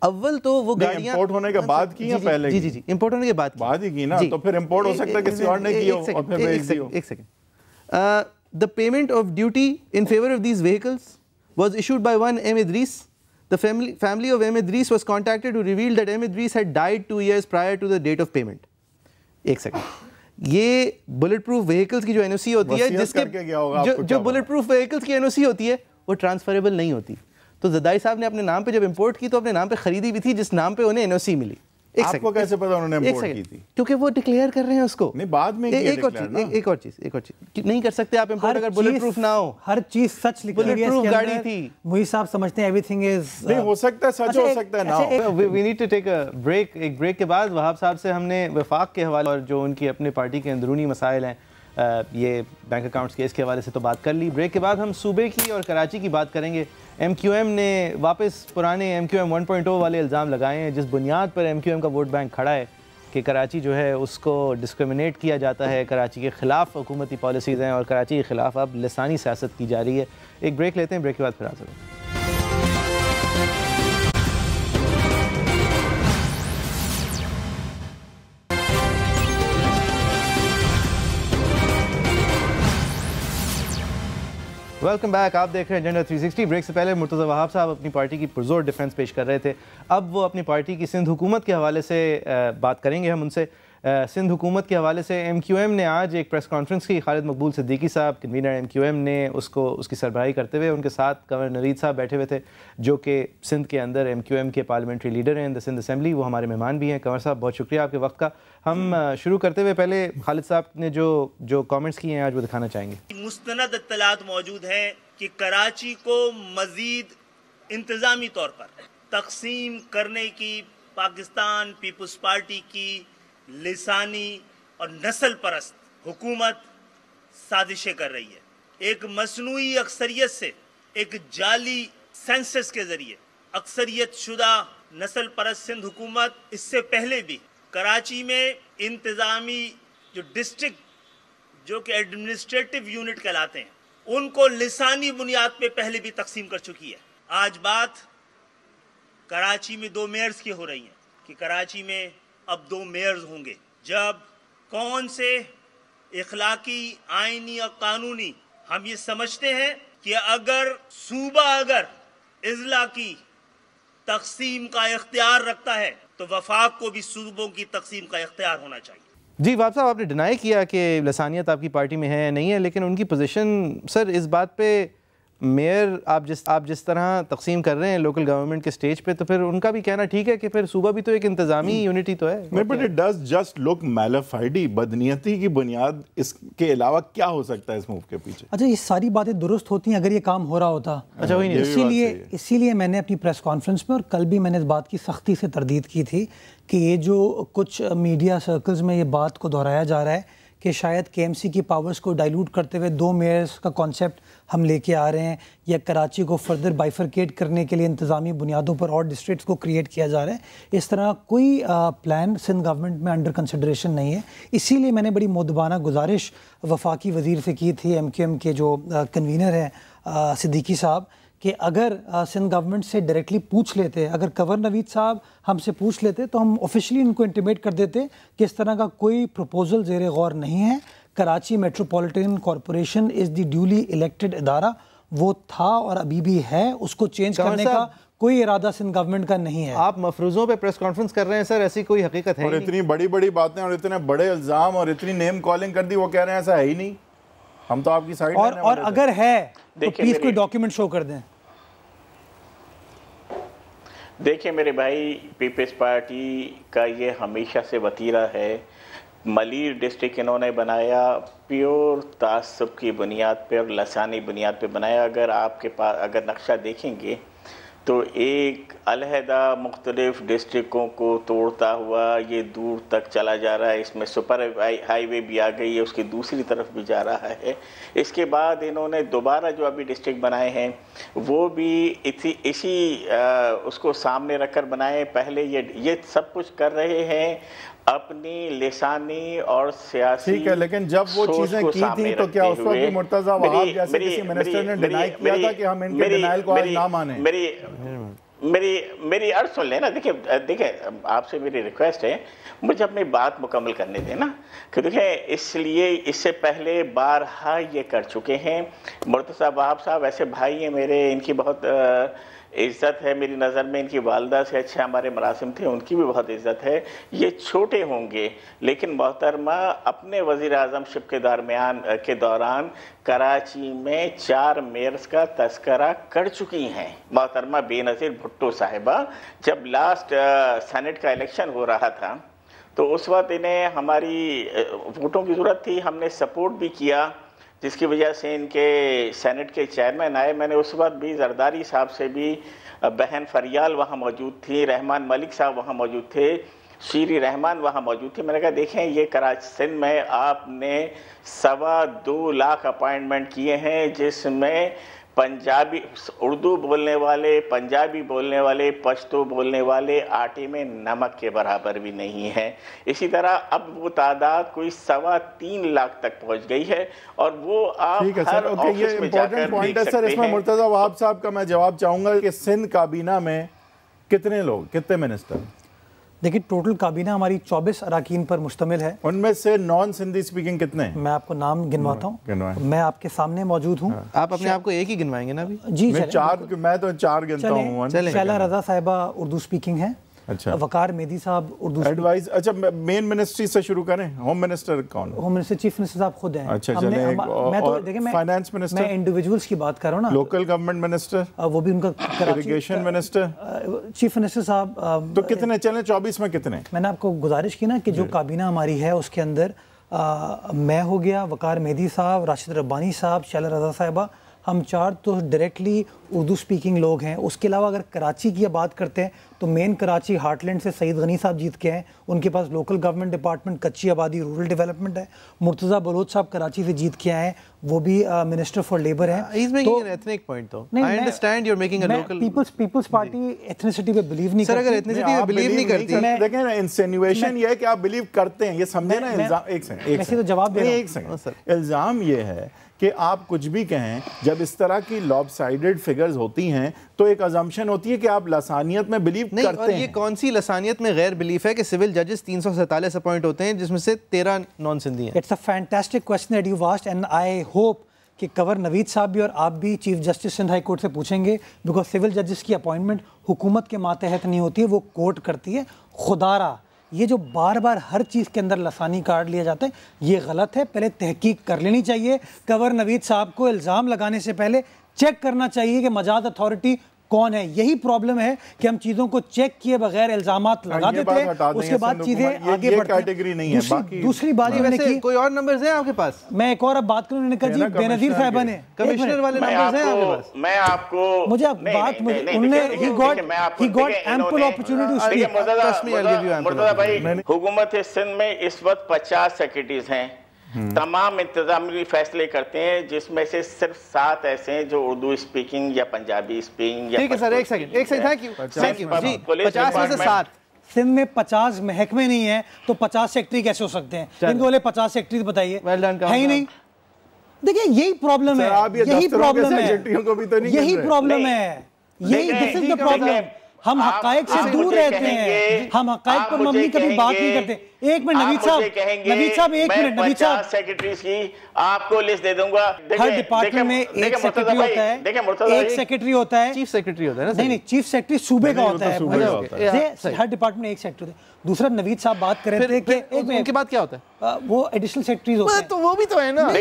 اول تو وہ گاڑیاں امپورٹ ہونے کے بعد کی یا پہلے جی جی جی امپورٹ ہونے کے بعد بعد ہی کی نا, تو پھر امپورٹ ہو سکتا ہے کسی اور نے کی ہو اور پھر بھیج دی ہو. ایک second. The payment of duty in favor of these vehicles was issued by one M. Idris. The family family of M. Idris was contacted to reveal that M. Idris had died two years prior to the date of payment. ایک second. یہ bulletproof vehicles کی جو N O C ہوتی ہے, جس کے جو bulletproof vehicles کی این او سی ہوتی ہے وہ ٹرانسفریبل نہیں ہوتی. تو زرداری صاحب نے اپنے نام پہ جب امپورٹ کی تو اپنے نام پہ خریدی بھی تھی جس نام پہ انہیں این او سی ملی. آپ کو کیسے پتا انہوں نے امپورٹ کی تھی؟ کیونکہ وہ ڈکلیئر کر رہے ہیں اس کو. نہیں بعد میں ایک اور چیز ایک اور چیز ایک اور چیز نہیں کر سکتے آپ امپورٹ اگر بلٹ پروف نہ ہو. ہر چیز سچ لکھی ہوئی ہے, بلٹ پروف گاڑی تھی. مجھے صاحب سمجھتے ہیں ایوری تھنگ از نہیں ہو سکتا ہے, سچ ہو سکتا ہے نا. We need to take a break. ایک بریک کے بعد وہاب صاحب سے ہم نے وفاق کے حوالے اور جو ان کی اپنے پارٹی کے اندرونی مسائل ہیں, یہ بینک اکاؤنٹس کیس کے حوالے سے تو بات کر لی. بریک کے بعد ہم صوبے کی اور کراچی کی بات کریں گے. ایم کیو ایم نے واپس پرانے M Q M one point O والے الزام لگائے ہیں, جس بنیاد پر ایم کیو ایم کا ووٹ بینک کھڑا ہے کہ کراچی جو ہے اس کو ڈسکرمنیٹ کیا جاتا ہے, کراچی کے خلاف حکومتی پالیسیز ہیں اور کراچی کے خلاف اب لسانی سیاست کی جا رہی ہے. ایک بریک لیتے ہیں, بریک کے بعد پھر حاضر ہیں. Welcome back. آپ دیکھ رہے ہیں ایجنڈا تھری سکسٹی. بریک سے پہلے مرتضی وہاب صاحب اپنی پارٹی کی پرزور ڈیفنس پیش کر رہے تھے. اب وہ اپنی پارٹی کی سندھ حکومت کے حوالے سے بات کریں گے ہم ان سے. سندھ حکومت کے حوالے سے ایم کیو ایم نے آج ایک پریس کانفرنس کی. خالد مقبول صدیقی صاحب کنوینر ایم کیو ایم نے اس کو اس کی سربراہی کرتے ہوئے, ان کے ساتھ کنور نوید صاحب بیٹھے ہوئے تھے جو کہ سندھ کے اندر ایم کیو ایم کے پارلیمنٹری لیڈر ہیں ان دا سندھ اسمبلی. وہ ہمارے مہمان بھی ہیں. کنور صاحب بہت شکریہ آپ کے وقت کا. ہم شروع کرتے ہوئے پہلے خالد صاحب نے جو جو کامنٹس کیے ہیں آج وہ دکھانا چاہیں گے. مستند اطلاعات موجود ہیں کہ کراچی کو مزید انتظامی طور پر تقسیم کرنے کی پاکستان پیپلز پارٹی کی لسانی اور نسل پرست حکومت سازشیں کر رہی ہے. ایک مصنوعی اکثریت سے ایک جعلی سینسس کے ذریعے اکثریت شدہ نسل پرست سندھ حکومت اس سے پہلے بھی کراچی میں انتظامی جو ڈسٹرکٹ جو کہ ایڈمنسٹریٹو یونٹ کہلاتے ہیں ان کو لسانی بنیاد پہ پہلے بھی تقسیم کر چکی ہے. آج بات کراچی میں دو میئرز کی ہو رہی ہیں کہ کراچی میں اب دو میئرز ہوں گے. جب کون سے اخلاقی آئینی اور قانونی ہم یہ سمجھتے ہیں کہ اگر صوبہ اگر اضلاع کی تقسیم کا اختیار رکھتا ہے تو وفاق کو بھی صوبوں کی تقسیم کا اختیار ہونا چاہیے. جی وہاب صاحب, آپ نے ڈینائی کیا کہ لسانیت آپ کی پارٹی میں ہے نہیں ہے, لیکن ان کی پوزیشن سر اس بات پہ میئر آپ جس آپ جس طرح تقسیم کر رہے ہیں لوکل گورنمنٹ کے سٹیج پہ, تو پھر ان کا بھی کہنا ٹھیک ہے کہ پھر صوبہ بھی تو ایک انتظامی یونٹی تو ہے. But it does just look malafide. بدنیتی کی بنیاد اس کے علاوہ کیا ہو سکتا ہے اس موو کے پیچھے؟ اچھا یہ ساری باتیں درست ہوتی ہیں اگر یہ کام ہو رہا ہوتا. اچھا وہی نہیں. اسی لیے اسی لیے میں نے اپنی پریس کانفرنس میں اور کل بھی میں نے اس بات کی سختی سے تردید کی تھی کہ یہ جو کچھ میڈیا سرکلز میں یہ بات کو دہرایا جا رہا ہے کہ شاید کے ایم سی کی پاورز کو ڈائلوٹ کرتے ہوئے دو میئرز کا کانسیپٹ ہم لے کے آ رہے ہیں, یا کراچی کو فردر بائیفرکیٹ کرنے کے لیے انتظامی بنیادوں پر اور ڈسٹرکٹس کو کریٹ کیا جا رہا ہے. اس طرح کوئی پلان سندھ گورنمنٹ میں انڈر کنسیڈریشن نہیں ہے. اسی لیے میں نے بڑی مؤدبانہ گزارش وفاقی وزیر سے کی تھی, ایم کیو ایم کے جو کنوینر ہیں صدیقی صاحب, کہ اگر سندھ گورنمنٹ سے ڈائریکٹلی پوچھ لیتے, اگر کنور نوید صاحب ہم سے پوچھ لیتے تو ہم آفیشلی ان کو انٹیمیٹ کر دیتے کہ اس طرح کا کوئی پروپوزل زیر غور نہیں ہے. Karachi metropolitan corporation is the duly elected ادارہ, وہ تھا اور ابھی بھی ہے, اس کو چینج کرنے کا کوئی ارادہ سندھ گورنمنٹ کا نہیں ہے. آپ مفروضوں پہ پریس کانفرنس کر رہے ہیں سر, ایسی کوئی حقیقت ہے اور اتنی بڑی بڑی باتیں اور اتنے بڑے الزام اور اتنی نیم کالنگ کر دی, وہ کہہ رہے ہیں ایسا ہے ہی نہیں, ہم تو آپ کی سائڈ. اور اور اگر ہے تو پلیز کوئی ڈاکیومنٹ شو کر دیں. دیکھیں میرے بھائی, پیپلز پارٹی کا یہ ہمیشہ سے وتیرہ ہے. ملیر ڈسٹرکٹ انہوں نے بنایا پیور تعصب کی بنیاد پہ اور لسانی بنیاد پہ بنایا. اگر آپ کے پاس اگر نقشہ دیکھیں گے تو ایک علیحدہ مختلف ڈسٹرکوں کو توڑتا ہوا یہ دور تک چلا جا رہا ہے. اس میں سپر ہائی وے بھی آ گئی ہے, اس کی دوسری طرف بھی جا رہا ہے. اس کے بعد انہوں نے دوبارہ جو ابھی ڈسٹرکٹ بنائے ہیں وہ بھی اسی اسی اس کو سامنے رکھ کر بنائے. پہلے یہ یہ سب کچھ کر رہے ہیں اپنی لسانی اور سیاسی. ٹھیک ہے, لیکن جب وہ چیزیں کی تھیں تو کیا اس وقت بھی مرتضیٰ وہاب جیسے کسی منسٹر نے ڈینائی کیا تھا کہ ہم ان کے ڈینائل کو آج نہ مانیں؟ میری میری میری عرض سن لیں نا. دیکھیں دیکھیں آپ سے میری ریکویسٹ ہے, مجھے اپنی بات مکمل کرنے دیں نا, کہ دیکھیں اس لیے اس سے پہلے بارہا یہ کر چکے ہیں. مرتضیٰ وہاب صاحب ایسے بھائی ہیں میرے, ان کی بہت عزت ہے میری نظر میں, ان کی والدہ سے اچھے ہمارے مراسم تھے, ان کی بھی بہت عزت ہے. یہ چھوٹے ہوں گے لیکن محترمہ اپنے وزیر اعظم شپ کے درمیان کے دوران کراچی میں چار میئرز کا تذکرہ کر چکی ہیں. محترمہ بے نظیر بھٹو صاحبہ جب لاسٹ سینٹ کا الیکشن ہو رہا تھا تو اس وقت انہیں ہماری ووٹوں کی ضرورت تھی, ہم نے سپورٹ بھی کیا, جس کی وجہ سے ان کے سینٹ کے چیئرمین آئے. میں نے اس وقت بھی زرداری صاحب سے بھی, بہن فریال وہاں موجود تھی, رحمان ملک صاحب وہاں موجود تھے, شیری رحمان وہاں موجود تھی. میں نے کہا دیکھیں یہ کراچی سندھ میں آپ نے سوا دو لاکھ اپائنٹمنٹ کیے ہیں, جس میں پنجابی اردو بولنے والے, پنجابی بولنے والے, پشتو بولنے والے آٹے میں نمک کے برابر بھی نہیں ہیں. اسی طرح اب وہ تعداد کوئی سوا تین لاکھ تک پہنچ گئی ہے, اور وہ آپ ہر آفس میں جا کر دیکھ سکتے ہیں. اس میں مرتضیٰ وہاب صاحب کا میں جواب چاہوں گا کہ سندھ کابینہ میں کتنے لوگ, کتنے منسٹر؟ دیکھیے ٹوٹل کابینہ ہماری چوبیس اراکین پر مشتمل ہے. ان میں سے نان سندھی سپیکنگ کتنے ہیں؟ میں آپ کو نام گنواتا ہوں, میں آپ کے سامنے موجود ہوں. آپ اپنے آپ کو ایک ہی گنوائیں گے نا ابھی؟ جی چار, میں تو چار گنتا ہوں. شیلا رضا صاحبہ اردو سپیکنگ ہیں, وقار میدی صاحب اردو ایڈوائز. اچھا مین منسٹری سے شروع کریں, ہوم منسٹر کون؟ ہوم منسٹر چیف منسٹر صاحب خود ہیں. اچھا چلیں, میں تو دیکھیں فائنانس منسٹر, میں انڈیویجولز کی بات کر رہا ہوں نا. لوکل گورنمنٹ منسٹر, وہ بھی ان کا اریگیشن منسٹر, چیف منسٹر صاحب. تو کتنے چلیں, چوبیس میں کتنے؟ میں نے آپ کو گزارش کی نا کہ جو کابینہ ہماری ہے اس کے اندر میں ہو گیا, وقار میدی صاحب, راشد ربانی صاحب, شیلا رضا صاحبہ, ہم چار تو ڈائریکٹلی اردو سپیکنگ لوگ ہیں. اس کے علاوہ اگر کراچی کی بات کرتے ہیں تو مین کراچی ہارٹ لینڈ سے سعید غنی صاحب جیت کے ہیں, ان کے پاس لوکل گورنمنٹ ڈپارٹمنٹ کچی آبادی رورل ڈیولپمنٹ ہے. مرتضیٰ بلوچ صاحب کراچی سے جیت کے آئے ہیں, وہ بھی منسٹر فار لیبر ہیں. ایتھنک پوائنٹ تو I understand you are making a local Peoples Peoples Party ethnicity پہ بلیو نہیں کرتی. سر اگر ایتھنسٹی پہ بلیو نہیں کرتی, دیکھیں نا انسینویشن یہ ہے کہ آپ بلیو کرتے ہیں, یہ سمجھے نا. الزام ایک سیکنڈ ایک سیکنڈ جواب دے رہا ہوں. ایک سیکنڈ الزام یہ ہے کہ آپ کچھ بھی کہیں, جب اس طرح کی لاب سائیڈڈ فگرز ہوتی ہیں تو ایک ازمپشن ہوتی ہے کہ آپ لسانیت میں بلیو کرتے ہیں. یہ کون سی لسانیت میں غیر بلیف ہے کہ سول ججز تین سو سینتالیس اپوائنٹ ہوتے ہیں جس میں سے تیرہ نان سندھی ہیں؟ It's a fantastic question that you asked and I hope کہ کور نوید صاحب بھی اور آپ بھی chief justice Sindh high court سے پوچھیں گے, بیکاز سول ججز کی اپوائنٹمنٹ حکومت کے ماتحت نہیں ہوتی ہے, وہ کورٹ کرتی ہے. خدارہ یہ جو بار بار ہر چیز کے اندر لسانی کارڈ لیا جاتا ہے یہ غلط ہے. پہلے تحقیق کر لینی چاہیے. کور نوید صاحب کو الزام لگانے سے پہلے چیک کرنا چاہیے کہ مجاز اتھارٹی کون ہے. یہی پرابلم ہے کہ ہم چیزوں کو چیک کیے بغیر الزامات لگا دیتے ہیں, اس کے بعد چیزیں آگے بڑھتی ہیں. دوسری بات یہ کی, کوئی اور نمبرز ہیں آپ کے پاس؟ میں ایک اور اب بات کروں, انہوں نے کہا جی بے نظیر صاحبہ نے کمشنر والے نمبرز ہیں آپ کے پاس؟ میں آپ کو مجھے بات انہوں نے he got he got ample opportunity to speak. Murtaza بھائی, حکومت سندھ میں اس وقت پچاس سیکرٹریز ہیں, تمام انتظامی فیصلے کرتے ہیں, جس میں سے صرف سات ایسے ہیں جو اردو اسپیکنگ یا پنجابی اسپیکنگ. ٹھیک ہے سر, ایک سیکنڈ ایک second thank you thank you جی. پچاس میں سے سات. سندھ میں پچاس محکمے نہیں ہیں تو پچاس سیکٹری کیسے ہو سکتے ہیں؟ ان کو بولے پچاس سیکٹری بتائیے, ہے ہی نہیں. دیکھیں یہی پرابلم ہے, یہی پرابلم ہے, یہی پرابلم ہے, یہی دس از دا پرابلم. ہم حقائق سے دور رہتے ہیں, ہم حقائق پر مبنی کبھی بات نہیں کرتے. ایک منٹ نوید صاحب, نوید صاحب ایک منٹ, نوید صاحب سیکرٹریز کی آپ کو لسٹ دے دوں گا. ہر ڈپارٹمنٹ میں ایک سیکرٹری ہوتا ہے, ایک سیکرٹری ہوتا ہے, چیف سیکرٹری ہوتا ہے نا. نہیں نہیں, چیف سیکرٹری صوبے کا ہوتا ہے, ہر ڈپارٹمنٹ میں ایک سیکرٹری ہوتا ہے. دوسرا نوید صاحب بات کر رہے تھے کہ ان کے بعد کیا ہوتا ہے, وہ ایڈیشنل سیکرٹریز ہوتے ہیں. تو وہ بھی تو ہے نا,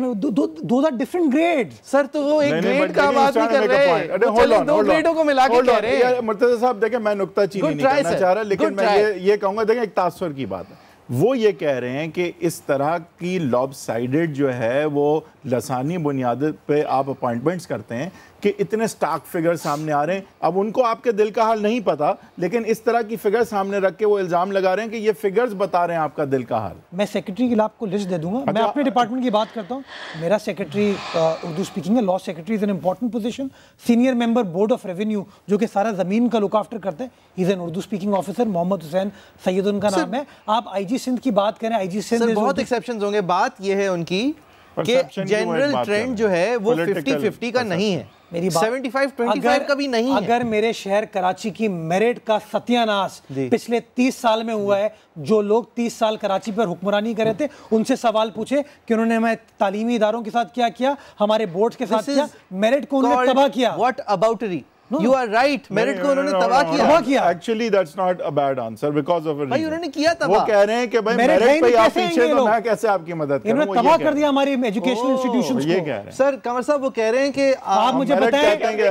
those are different grade. Sir تو وہ ایک گریڈ کا بات نہیں کر رہے, دو گریڈوں کو ملا کے کہہ رہے ہیں. مرتضیٰ صاحب دیکھیں میں نکتہ چینی نہیں کرنا چاہ رہا, لیکن میں یہ کہوں گا, دیکھیں ایک تاثر کی بات ہے, وہ یہ کہہ رہے ہیں کہ اس طرح کی لاب سائیڈڈ جو ہے وہ لسانی بنیاد پہ آپ اپوائنٹمنٹس کرتے ہیں کہ اتنے سٹاک فگر سامنے آ رہے ہیں. اب ان کو آپ کے دل کا حال نہیں پتا, لیکن اس طرح کی فگر سامنے رکھ کے وہ الزام لگا رہے ہیں کہ یہ فگرز بتا رہے ہیں آپ کا دل کا حال. میں سیکرٹری کے لیے آپ کو لسٹ دے دوں گا. میں اپنے ڈپارٹمنٹ کی بات کرتا ہوں. میرا سیکرٹری اردو اسپیکنگ ہے, law secretary is an important position. Senior member board of revenue جو کہ سارا زمین کا لک آفٹر کرتے ہیں, he is an Urdu speaking officer. Muhammad Hussain Syed ان کا نام ہے. آپ آئی جی سندھ کی بات کریں, آئی جی سندھ بہت ایکسیپشنز ہوں گے. بات یہ ہے ان کی کہ جنرل ٹرینڈ جو ہے وہ ففٹی ففٹی کا نہیں ہے, میری بات سیونٹی فائیو ٹوینٹی فائیو کا بھی نہیں ہے. اگر میرے شہر کراچی کی میرٹ کا ستیہ ناش پچھلے تیس سال میں ہوا ہے, جو لوگ تیس سال کراچی پر حکمرانی کرے تھے ان سے سوال پوچھے کہ انہوں نے ہمیں تعلیمی اداروں کے ساتھ کیا کیا, ہمارے بورڈز کے ساتھ کیا, میرٹ کو انہوں نے تباہ کیا. واٹ اباؤٹری You are right, میرٹ کو انہوں نے تباہ کیا. تباہ کیا. Actually that's not a bad answer because of a reason. بھائی انہوں نے کیا تباہ. وہ کہہ رہے ہیں کہ بھائی میرٹ پہ آپ پیچھے تو میں کیسے آپ کی مدد کروں. انہوں نے تباہ کر دیا ہماری ایجوکیشنل انسٹیٹیوشنز کو. یہ کہہ رہے ہیں سر قمر صاحب وہ کہہ رہے ہیں کہ آپ مجھے بتائیں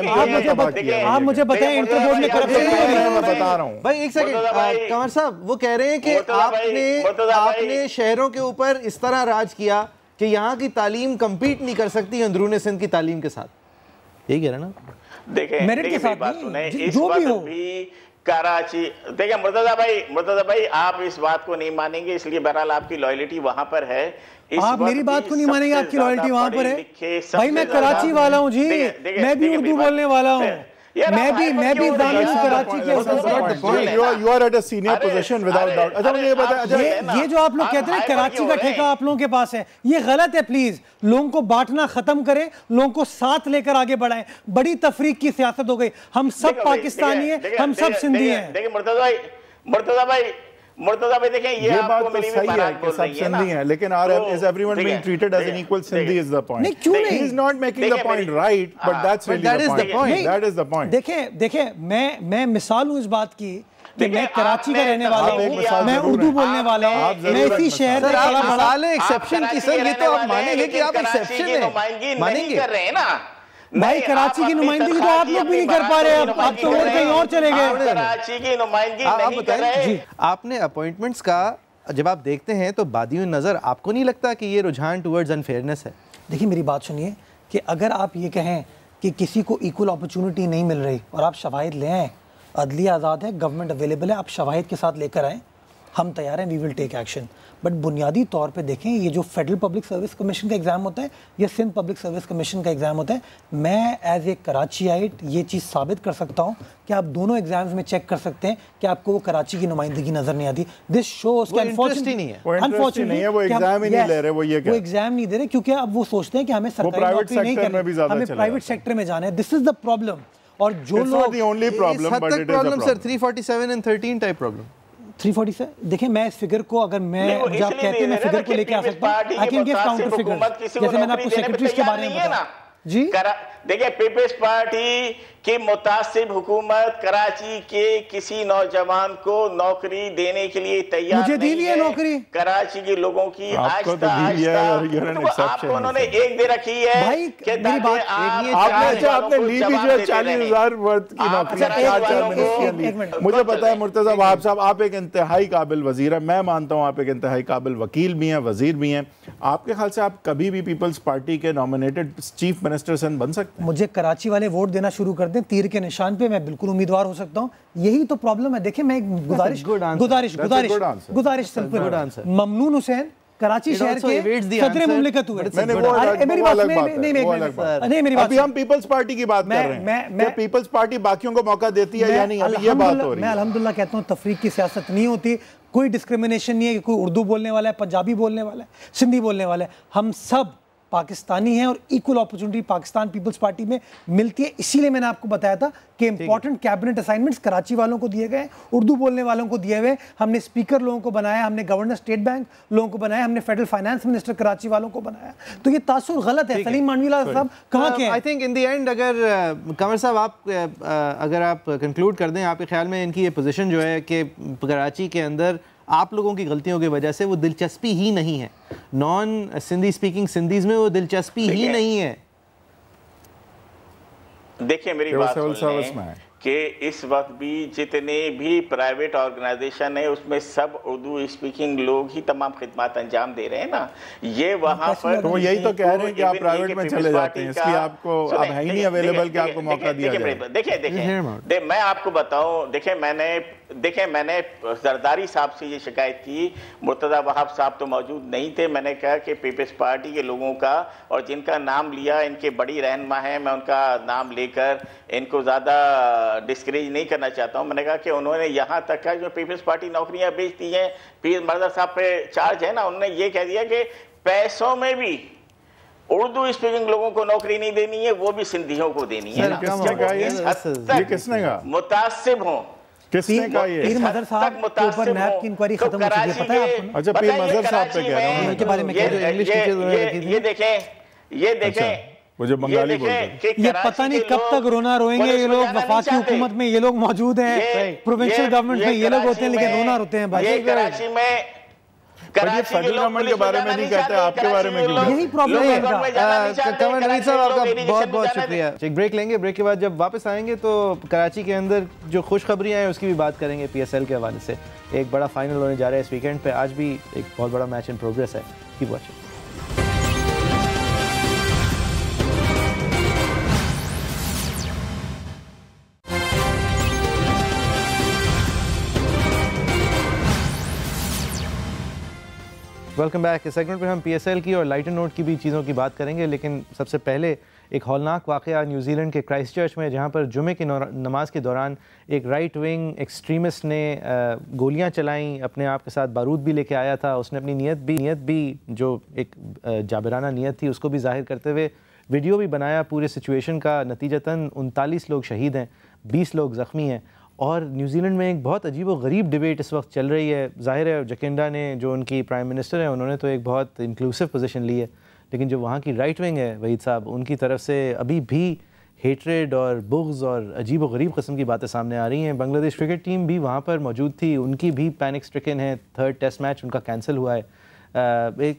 آپ مجھے بتائیں انٹر بورڈ نے کرپشن. میں بتا رہا ہوں بھائی ایک سیکنڈ, قمر صاحب وہ کہہ رہے ہیں کہ آپ نے آپ نے شہروں کے اوپر اس طرح راج کیا کہ یہاں کی تعلیم کمپیٹ نہیں کر سکتی اندرون سندھ کی تعلیم کے ساتھ. یہی کہہ رہے ہیں نا. دیکھیں میری بات سنیں, اس وقت بھی کراچی دیکھیں مرتضیٰ بھائی مرتضیٰ بھائی آپ اس بات کو نہیں مانیں گے, اس لیے بہرحال آپ کی لائلٹی وہاں پر ہے. آپ میری بات کو نہیں مانیں گے, آپ کی لائلٹی وہاں پر ہے. بھائی میں کراچی والا ہوں جی, میں بھی اردو بولنے والا ہوں, میں بھی میں بھی ضامن ہوں کراچی کے. You are at a senior position without doubt. اچھا مجھے یہ بتائیں, یہ جو آپ لوگ کہتے ہیں کراچی کا ٹھیکہ آپ لوگوں کے پاس ہے, یہ غلط ہے. پلیز لوگوں کو بانٹنا ختم کریں, لوگوں کو ساتھ لے کر آگے بڑھائیں. بڑی تفریق کی سیاست ہو گئی, ہم سب پاکستانی ہیں, ہم سب سندھی ہیں. دیکھیں مرتضیٰ بھائی مرتضیٰ بھائی مرتضیٰ بھائی دیکھیں یہ بات تو صحیح ہے کہ سب سندھی ہیں, لیکن is everyone being treated as an equal Sindhi is the point. نہیں کیوں نہیں, he is not making the point right, but that's really the point. That is the point. دیکھیں دیکھیں میں میں مثال ہوں اس بات کی کہ میں کراچی کا رہنے والا ہوں, میں اردو بولنے والا ہوں, میں اسی شہر میں بڑا بڑا ایکسیپشن کی. سر یہ تو آپ مانیں گے کہ آپ ایکسیپشن ہیں, مانیں گے. بھائی کراچی کی نمائندگی تو آپ لوگ بھی نہیں کر پا رہے, آپ تو اور کہیں اور چلے گئے. کراچی کی نمائندگی نہیں کر رہے. آپ نے اپوائنٹمنٹس کا جب آپ دیکھتے ہیں تو بادیوں نظر آپ کو نہیں لگتا کہ یہ رجحان ٹورڈز انفیئرنس ہے؟ دیکھیں میری بات سنیے کہ اگر آپ یہ کہیں کہ کسی کو ایکول اپرچونٹی نہیں مل رہی اور آپ شواہد لے آئیں, عدلیہ آزاد ہے, گورنمنٹ اویلیبل ہے, آپ شواہد کے ساتھ لے کر آئیں, ہم تیار ہیں, وی ول ٹیک ایکشن. بٹ بنیادی طور پہ دیکھیں یہ جو فیڈرل پبلک سروس کمیشن کا ایگزام ہوتا ہے یا سندھ پبلک سروس کمیشن کا ایگزام ہوتا ہے, میں ایز اے کراچی آئٹ یہ چیز ثابت کر سکتا ہوں کہ آپ دونوں ایگزامز میں چیک کر سکتے ہیں کہ آپ کو وہ کراچی کی نمائندگی نظر نہیں آتی. دس شوز کہ انفارچونیٹلی نہیں ہے, وہ ایگزام ہی نہیں لے رہے, وہ یہ وہ ایگزام نہیں دے رہے کیونکہ اب وہ سوچتے ہیں کہ ہمیں سرکاری نوکری نہیں کرنی, ہمیں پرائیویٹ سیکٹر میں جانا ہے. This is the problem. اور جو لوگ sir three forty seven and thirteen type problem three forty سے دیکھیں, میں اس فگر کو اگر میں مجھے آپ کہتے ہیں میں فگر کو لے کے آ سکتا ہوں, I can give counter figure, جیسے میں نے آپ کو سیکرٹریز کے بارے میں بتایا. جی دیکھیں پیپلز پارٹی کی متعصب حکومت کراچی کے کسی نوجوان کو نوکری دینے کے لیے تیار نہیں ہے. نوکری کراچی کے لوگوں کی آہستہ آہستہ آپ کو انہوں نے ایک دے رکھی ہے کہ آپ نے لی بھی جو چالیس ہزار ورد کی نوکری. مجھے پتا ہے مرتضیٰ وہاب صاحب آپ ایک انتہائی قابل وزیر ہیں, میں مانتا ہوں آپ ایک انتہائی قابل وکیل بھی ہیں, وزیر بھی ہیں. آپ کے خیال سے آپ کبھی بھی پیپلز پارٹی کے نومینیٹڈ چیف منسٹر سندھ بن سکتے ہیں؟ مجھے کراچی والے ووٹ دینا شروع کر دیں تیر کے نشان پہ, میں بالکل امیدوار ہو سکتا ہوں. یہی تو پرابلم ہے. دیکھیں میں ایک گزارش گزارش گزارش گزارش سمپل, ممنون حسین کراچی شہر کے صدر مملکت ہوئے. میری بات نہیں, میری بات ابھی ہم پیپلز پارٹی کی بات کر رہے ہیں کہ پیپلز پارٹی باقیوں کو موقع دیتی ہے یا نہیں, ابھی یہ بات ہو رہی ہے. میں الحمدللہ کہتا ہوں تفریق کی سیاست نہیں ہوتی, کوئی ڈسکریمنیشن نہیں ہے کہ کوئی اردو بولنے والا ہے, پنجابی بولنے والا ہے, سندھی بولنے والا ہے. ہم سب پاکستانی ہیں اور ایکول اپرچونٹی پاکستان پیپلز پارٹی میں ملتی ہے. اسی لیے میں نے آپ کو بتایا تھا کہ امپورٹنٹ کیبنٹ اسائنمنٹس کراچی والوں کو دیے گئے, اردو بولنے والوں کو دیے ہوئے. ہم نے اسپیکر لوگوں کو بنایا, ہم نے گورنر اسٹیٹ بینک لوگوں کو بنایا, ہم نے فیڈرل فائنانس منسٹر کراچی والوں کو بنایا. تو یہ تاثر غلط ہے. سلیم مانویلا صاحب کہاں کے ہیں؟ I think in the end اگر قمر صاحب آپ اگر آپ کنکلوڈ کر دیں, آپ کے خیال میں ان کی یہ پوزیشن جو ہے کہ کراچی کے اندر آپ لوگوں کی غلطیوں کی وجہ سے وہ دلچسپی ہی نہیں ہے, نان سندھی اسپیکنگ سندھیز میں وہ دلچسپی ہی نہیں ہے. دیکھیں میری بات سنیں کہ اس وقت بھی جتنے بھی پرائیویٹ آرگنائزیشن ہیں اس میں سب اردو اسپیکنگ لوگ ہی تمام خدمات انجام دے رہے ہیں نا. یہ وہاں پر تو یہی تو کہہ رہے ہیں کہ آپ پرائیویٹ میں چلے جاتے ہیں, اس لیے آپ کو اب ہے ہی نہیں اویلیبل کہ آپ کو موقع دیا جائے. دیکھیں دیکھیں میں آپ کو بتاؤں, دیکھیں میں نے دیکھیں میں نے زرداری صاحب سے یہ شکایت کی, مرتضیٰ وہاب صاحب تو موجود نہیں تھے. میں نے کہا کہ پیپلز پارٹی کے لوگوں کا اور جن کا نام لیا ان کے بڑی رہنما ہیں, میں ان کا نام لے کر ان کو زیادہ ڈسکریج نہیں کرنا چاہتا ہوں. میں نے کہا کہ انہوں نے یہاں تک کہا جو پیپلز پارٹی نوکریاں بیچتی ہیں, پیر مرزا صاحب پہ چارج ہے نا, انہوں نے یہ کہہ دیا کہ پیسوں میں بھی اردو اسپیکنگ لوگوں کو نوکری نہیں دینی ہے, وہ بھی سندھیوں کو دینی ہے. یہ کس نے کہا متعصب ہوں, کس نے کہا یہ؟ پیر مظہر صاحب کے اوپر نیب کی انکوائری ختم ہو چکی ہے, پتہ ہے آپ کو؟ اچھا پیر مظہر صاحب پہ کہہ رہا ہوں کے بارے میں کہہ رہے ہیں. یہ دیکھیں یہ دیکھیں وہ جو بنگالی بولتے ہیں, یہ پتہ نہیں کب تک رونا روئیں گے یہ لوگ. وفاقی حکومت میں یہ لوگ موجود ہیں, پروونشل گورنمنٹ میں یہ لوگ ہوتے ہیں, لیکن رونا روتے ہیں بھائی. کراچی میں فیڈرل گورنمنٹ کے بارے میں نہیں کہتے, آپ کے بارے میں کیوں؟ یہی پرابلم ہے ان کا. کمر نوید صاحب آپ کا بہت بہت شکریہ. ایک بریک لیں گے, بریک کے بعد جب واپس آئیں گے تو کراچی کے اندر جو خوشخبریاں ہیں اس کی بھی بات کریں گے. پی ایس ایل کے حوالے سے ایک بڑا فائنل ہونے جا رہا ہے اس ویکینڈ پہ, آج بھی ایک بہت بڑا میچ ان پروگریس ہے. Keep watching. Welcome back. اس سیگمنٹ میں ہم پی ایس ایل کی اور لائٹر نوٹ کی بھی چیزوں کی بات کریں گے, لیکن سب سے پہلے ایک ہولناک واقعہ نیوزی لینڈ کے کرائسٹ چرچ میں, جہاں پر جمعے کی نماز کے دوران ایک رائٹ ونگ ایکسٹریمسٹ نے گولیاں چلائیں, اپنے آپ کے ساتھ بارود بھی لے کے آیا تھا. اس نے اپنی نیت بھی نیت بھی جو ایک جابرانہ نیت تھی اس کو بھی ظاہر کرتے ہوئے ویڈیو بھی بنایا پورے سچویشن کا. نتیجتاً انتالیس لوگ شہید ہیں, بیس لوگ زخمی ہیں. اور نیوزی لینڈ میں ایک بہت عجیب و غریب ڈیبیٹ اس وقت چل رہی ہے. ظاہر ہے جکینڈا نے, جو ان کی پرائم منسٹر ہیں, انہوں نے تو ایک بہت انکلوسیو پوزیشن لی ہے, لیکن جو وہاں کی رائٹ ونگ ہے وحید صاحب, ان کی طرف سے ابھی بھی ہیٹریڈ اور بغض اور عجیب و غریب قسم کی باتیں سامنے آ رہی ہیں. بنگلہ دیش کرکٹ ٹیم بھی وہاں پر موجود تھی, ان کی بھی پینک سٹرکن ہے. تھرڈ ٹیسٹ میچ ان کا کینسل ہوا ہے. ایک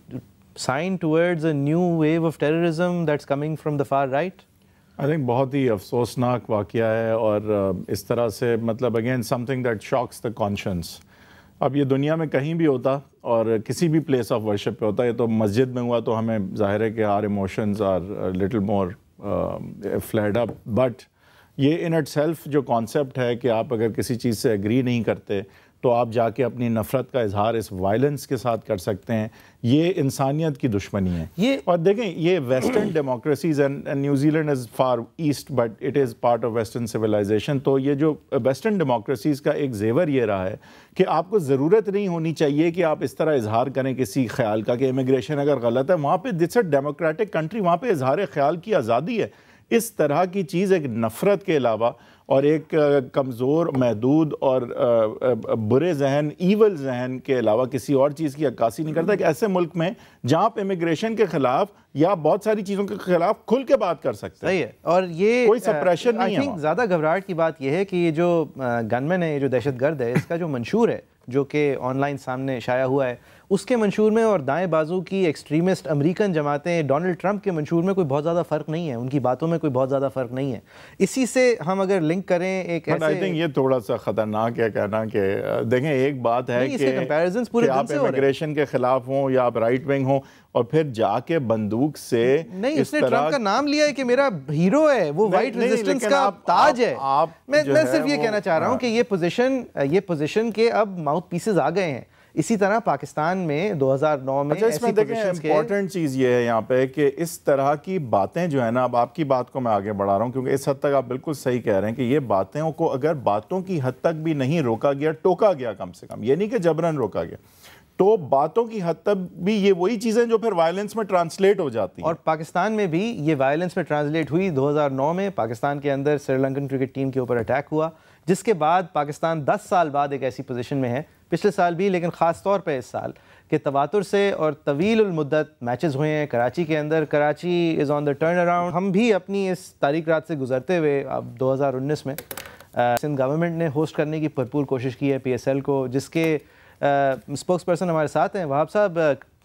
sign towards a new wave of terrorism that's coming from the far right. I think بہت ہی افسوسناک واقعہ ہے, اور اس طرح سے مطلب again something that shocks the conscience. اب یہ دنیا میں کہیں بھی ہوتا اور کسی بھی پلیس آف ورشپ پہ ہوتا, یہ تو مسجد میں ہوا تو ہمیں ظاہر ہے کہ our emotions are little more filled up, but یہ ان اٹ سیلف جو کانسیپٹ ہے کہ آپ اگر کسی چیز سے ایگری نہیں کرتے تو آپ جا کے اپنی نفرت کا اظہار اس وائلنس کے ساتھ کر سکتے ہیں, یہ انسانیت کی دشمنی ہے. یہ اور دیکھیں یہ western democracies and New Zealand is far east but it is part of western civilization. تو یہ جو ویسٹرن ڈیموکریسیز کا ایک زیور یہ رہا ہے کہ آپ کو ضرورت نہیں ہونی چاہیے کہ آپ اس طرح اظہار کریں کسی خیال کا کہ امیگریشن اگر غلط ہے, وہاں پہ دس اے ڈیموکریٹک کنٹری, وہاں پہ اظہار خیال کی آزادی ہے. اس طرح کی چیز ایک نفرت کے علاوہ اور ایک کمزور, محدود اور برے ذہن, ایول ذہن کے علاوہ کسی اور چیز کی عکاسی نہیں کرتا کہ ایسے ملک میں جہاں آپ امیگریشن کے خلاف یا بہت ساری چیزوں کے خلاف کھل کے بات کر سکتے ہیں. صحیح ہے, اور یہ کوئی سپریشن نہیں ہے. زیادہ گھبراہٹ کی بات یہ ہے کہ یہ جو گن مین ہے, یہ جو دہشت گرد ہے, اس کا جو منشور ہے جو کہ آن لائن سامنے شائع ہوا ہے, اس کے منشور میں اور دائیں بازو کی ایکسٹریمسٹ امریکن جماعتیں ڈونلڈ ٹرمپ کے منشور میں کوئی بہت زیادہ فرق نہیں ہے, ان کی باتوں میں کوئی بہت زیادہ فرق نہیں ہے. اسی سے ہم اگر لنک کریں ایک ایسے, آئی تھنک یہ تھوڑا سا خطرناک ہے کہنا کہ دیکھیں ایک بات ہے کہ آپ امیگریشن کے خلاف ہوں یا آپ رائٹ ونگ ہوں اور پھر جا کے بندوق سے نہیں, اس نے ٹرمپ کا نام لیا ہے کہ میرا ہیرو ہے, وہ وائٹ ریزسٹنس کا تاج ہے. میں صرف یہ کہنا چاہ رہا ہوں کہ یہ پوزیشن یہ پوزیشن کے اب ماؤتھ پیسز آ گئے ہیں. اسی طرح پاکستان میں دو ہزار نو میں ایسی پوزیشنز کے امپورٹنٹ چیز یہ ہے یہاں پہ کہ اس طرح کی باتیں جو ہے نا, اب آپ کی بات کو میں آگے بڑھا رہا ہوں کیونکہ اس حد تک آپ بالکل صحیح کہہ رہے ہیں کہ یہ باتیں کو اگر باتوں کی حد تک بھی نہیں روکا گیا, ٹوکا گیا کم سے کم, یہ نہیں کہ جبرن روکا گیا, تو باتوں کی حد تک بھی یہ وہی چیزیں جو پھر وائلنس میں ٹرانسلیٹ ہو جاتی ہیں. اور پاکستان میں بھی یہ وائلنس میں ٹرانسلیٹ ہوئی. دو ہزار نو میں پاکستان کے اندر سری لنکن کرکٹ ٹیم کے اوپر اٹیک ہوا, جس کے بعد پاکستان دس سال بعد ایک ایسی پوزیشن میں ہے, پچھلے سال بھی لیکن خاص طور پہ اس سال, کہ تواتر سے اور طویل المدت میچز ہوئے ہیں کراچی کے اندر. Karachi is on the turn around. ہم بھی اپنی اس تاریک رات سے گزرتے ہوئے اب دو ہزار انیس میں سندھ گورنمنٹ نے ہوسٹ کرنے کی بھرپور کوشش کی ہے پی ایس ایل کو, جس کے اسپوکس پرسن ہمارے ساتھ ہیں وہاب صاحب.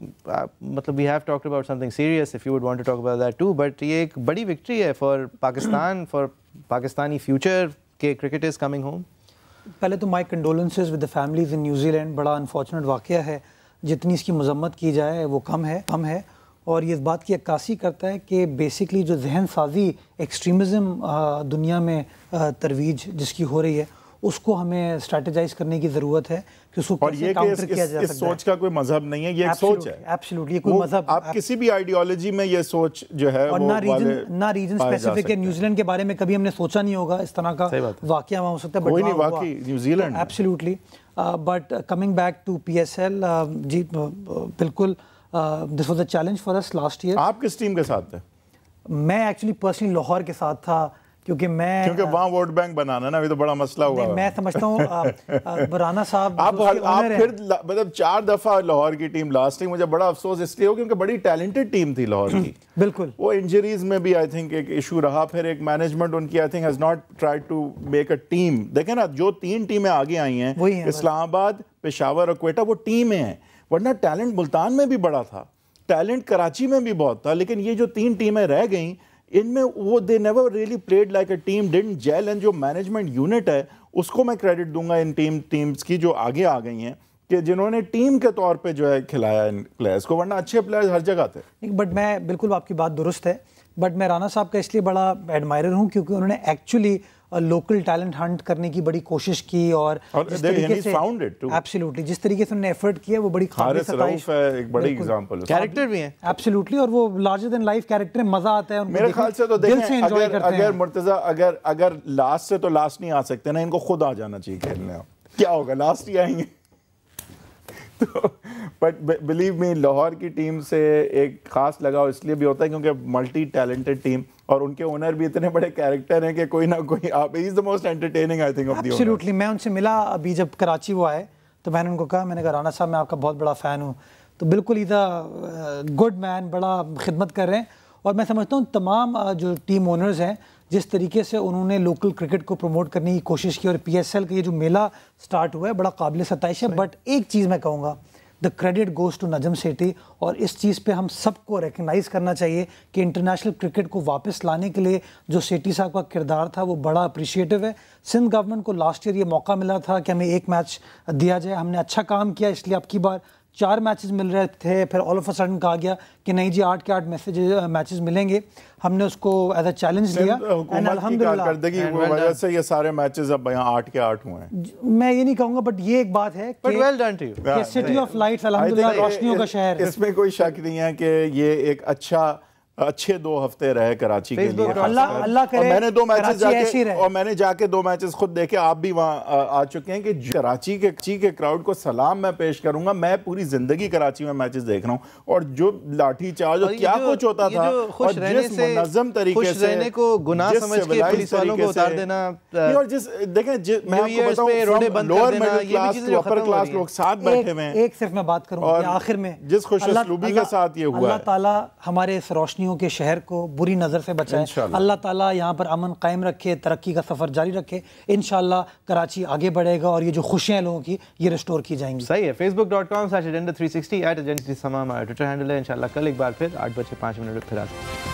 مطلب we have talked about something serious if you would want to talk about that too, but یہ ایک بڑی وکٹری ہے for Pakistan, for Pakistani future کہ کرکٹ از کمنگ ہوم. پہلے تو my condolences with the families in New Zealand. بڑا unfortunate واقعہ ہے, جتنی اس کی مذمت کی جائے وہ کم ہے کم ہے اور یہ اس بات کی عکاسی کرتا ہے کہ بیسکلی جو ذہن سازی ایکسٹریمزم دنیا میں ترویج جس کی ہو رہی ہے, اس کو ہمیں اسٹریٹجائز کرنے کی ضرورت ہے کہ اس کو کیسے کاؤنٹر کیا جا سکتا ہے. اس سوچ کا کوئی مذہب نہیں ہے, یہ ایک سوچ ہے. ایبسلیوٹلی, یہ کوئی مذہب, آپ کسی بھی آئیڈیالوجی میں یہ سوچ جو ہے اور نہ ریجن نہ ریجن اسپیسیفک ہے. نیوزی لینڈ کے بارے میں کبھی ہم نے سوچا نہیں ہوگا اس طرح کا واقعہ وہاں ہو سکتا ہے, کوئی نہیں واقعی New Zealand. Absolutely. But coming back to P S L, جی بالکل this was a challenge for اس لاسٹ ایئر. آپ کس ٹیم کے ساتھ تھے؟ میں ایکچولی پرسنلی لاہور کے ساتھ تھا کیونکہ میں کیونکہ وہاں ووٹ بینک بنانا نا ابھی تو بڑا مسئلہ ہوا. میں سمجھتا ہوں رانا صاحب آپ آپ پھر مطلب چار دفعہ لاہور کی ٹیم لاسٹ ٹائم مجھے بڑا افسوس اس لیے ہو کیونکہ بڑی ٹیلنٹڈ ٹیم تھی لاہور کی. بالکل وہ انجریز میں بھی آئی تھنک ایک ایشو رہا. پھر ایک مینجمنٹ ان کی I think has not try to make a team. دیکھیں نا جو تین ٹیمیں آگے آئی ہیں اسلام آباد, پشاور اور کوئٹہ, وہ ٹیمیں ہیں. ورنہ ٹیلنٹ ملتان میں بھی بڑا تھا, ٹیلنٹ کراچی میں بھی بہت تھا, لیکن یہ جو تین ٹیمیں رہ گئیں ان میں وہ they never really played like a team, didn't gel. And جو مینجمنٹ یونٹ ہے اس کو میں کریڈٹ دوں گا ان ٹیم ٹیمز کی جو آگے آ گئی ہیں کہ جنہوں نے ٹیم کے طور پہ جو ہے کھلایا ان پلیئرز کو, ورنہ اچھے پلیئرز ہر جگہ تھے. بٹ میں بالکل آپ کی بات درست ہے, بٹ میں رانا صاحب کا اس لیے بڑا ایڈمائرر ہوں کیونکہ انہوں نے ایکچولی لوکل ٹیلنٹ ہنٹ کرنے کی بڑی کوشش کی اور جس طریقے سے ایبسلیوٹلی جس طریقے سے انہوں نے ایفرٹ کیا وہ بڑی قابل ستائش ہے. ایک بڑی ایگزامپل ہے, کیریکٹر بھی ہیں ایبسلیوٹلی, اور وہ لارجر دین لائف کیریکٹر ہے, مزہ آتا ہے ان کو میرے خیال سے. تو دیکھیں اگر اگر مرتضیٰ اگر اگر لاسٹ سے تو لاسٹ نہیں آ سکتے نا, ان کو خود آ جانا چاہیے کھیلنے. کیا ہوگا لاسٹ ہی آئیں گے. تو بٹ بلیو می لاہور کی ٹیم سے ایک خاص لگاؤ اس لیے بھی ہوتا ہے کیونکہ ملٹی ٹیلنٹڈ ٹیم اور ان کے اونر بھی اتنے بڑے کیریکٹر ہیں کہ کوئی نہ کوئی آپ is the most entertaining I think of the. Absolutely. میں ان سے ملا ابھی جب کراچی وہ آئے تو میں نے ان کو کہا, میں نے کہا رانا صاحب میں آپ کا بہت بڑا فین ہوں. تو بالکل ہی دا گڈ مین, بڑا خدمت کر رہے ہیں. اور میں سمجھتا ہوں تمام جو ٹیم اونرز ہیں جس طریقے سے انہوں نے لوکل کرکٹ کو پروموٹ کرنے کی کوشش کی اور پی ایس ایل کا یہ جو میلہ سٹارٹ ہوا ہے بڑا قابل ستائش ہے. بٹ ایک چیز میں کہوں گا, the credit goes to Najam Sethi, اور اس چیز پہ ہم سب کو ریکگنائز کرنا چاہیے کہ انٹرنیشنل کرکٹ کو واپس لانے کے لیے جو سیٹھی صاحب کا کردار تھا وہ بڑا اپریشیٹو ہے. سندھ گورنمنٹ کو لاسٹ ایئر یہ موقع ملا تھا کہ ہمیں ایک میچ دیا جائے, ہم نے اچھا کام کیا, اس لیے اب کی بار چار میچز مل رہے تھے. پھر آل آف اے سڈن کہا گیا کہ نہیں جی آٹھ کے آٹھ میسج میچز ملیں گے. ہم نے اس کو ایز اے چیلنج لیا. حکومت کی کارکردگی کی وجہ سے یہ سارے میچز اب یہاں آٹھ کے آٹھ ہوئے ہیں. میں یہ نہیں کہوں گا, بٹ یہ ایک بات ہے کہ سٹی آف لائٹس الحمدللہ روشنیوں کا شہر, اس میں کوئی شک نہیں ہے کہ یہ ایک اچھا اچھے دو ہفتے رہے کراچی کے لیے. اللہ اللہ کرے. میں نے دو میچز جا کے اور میں نے جا کے دو میچز خود دیکھے, آپ بھی وہاں آ چکے ہیں, کہ کراچی کے کراچی کے کراؤڈ کو سلام میں پیش کروں گا. میں پوری زندگی کراچی میں میچز دیکھ رہا ہوں اور جو لاٹھی چارج اور کیا کچھ ہوتا تھا اور جس منظم طریقے سے رہنے کو گناہ سمجھ کے پولیس والوں کو اتار دینا, اور جس دیکھیں میں آپ کو بتاؤں lower middle class to upper class لوگ ساتھ بیٹھے ہوئے ہیں. ایک صرف میں بات کروں آخر میں, جس خوش اسلوبی کے ساتھ یہ ہوا ہے, اللہ تعالیٰ ہمارے اس روشنی کے شہر کو بری نظر سے بچائے. اللہ تعالیٰ یہاں پر امن قائم رکھے, ترقی کا سفر جاری رکھے. انشاءاللہ کراچی آگے بڑھے گا اور یہ جو خوشیاں لوگوں کی یہ ریسٹور کی جائیں گی. صحیح ہے. Facebook dot com slash agenda three sixty eight agenda three sixty ہمارا ٹویٹر ہینڈل ہے. انشاءاللہ کل ایک بار پھر آٹھ بجے پانچ منٹ پھر آتے ہیں.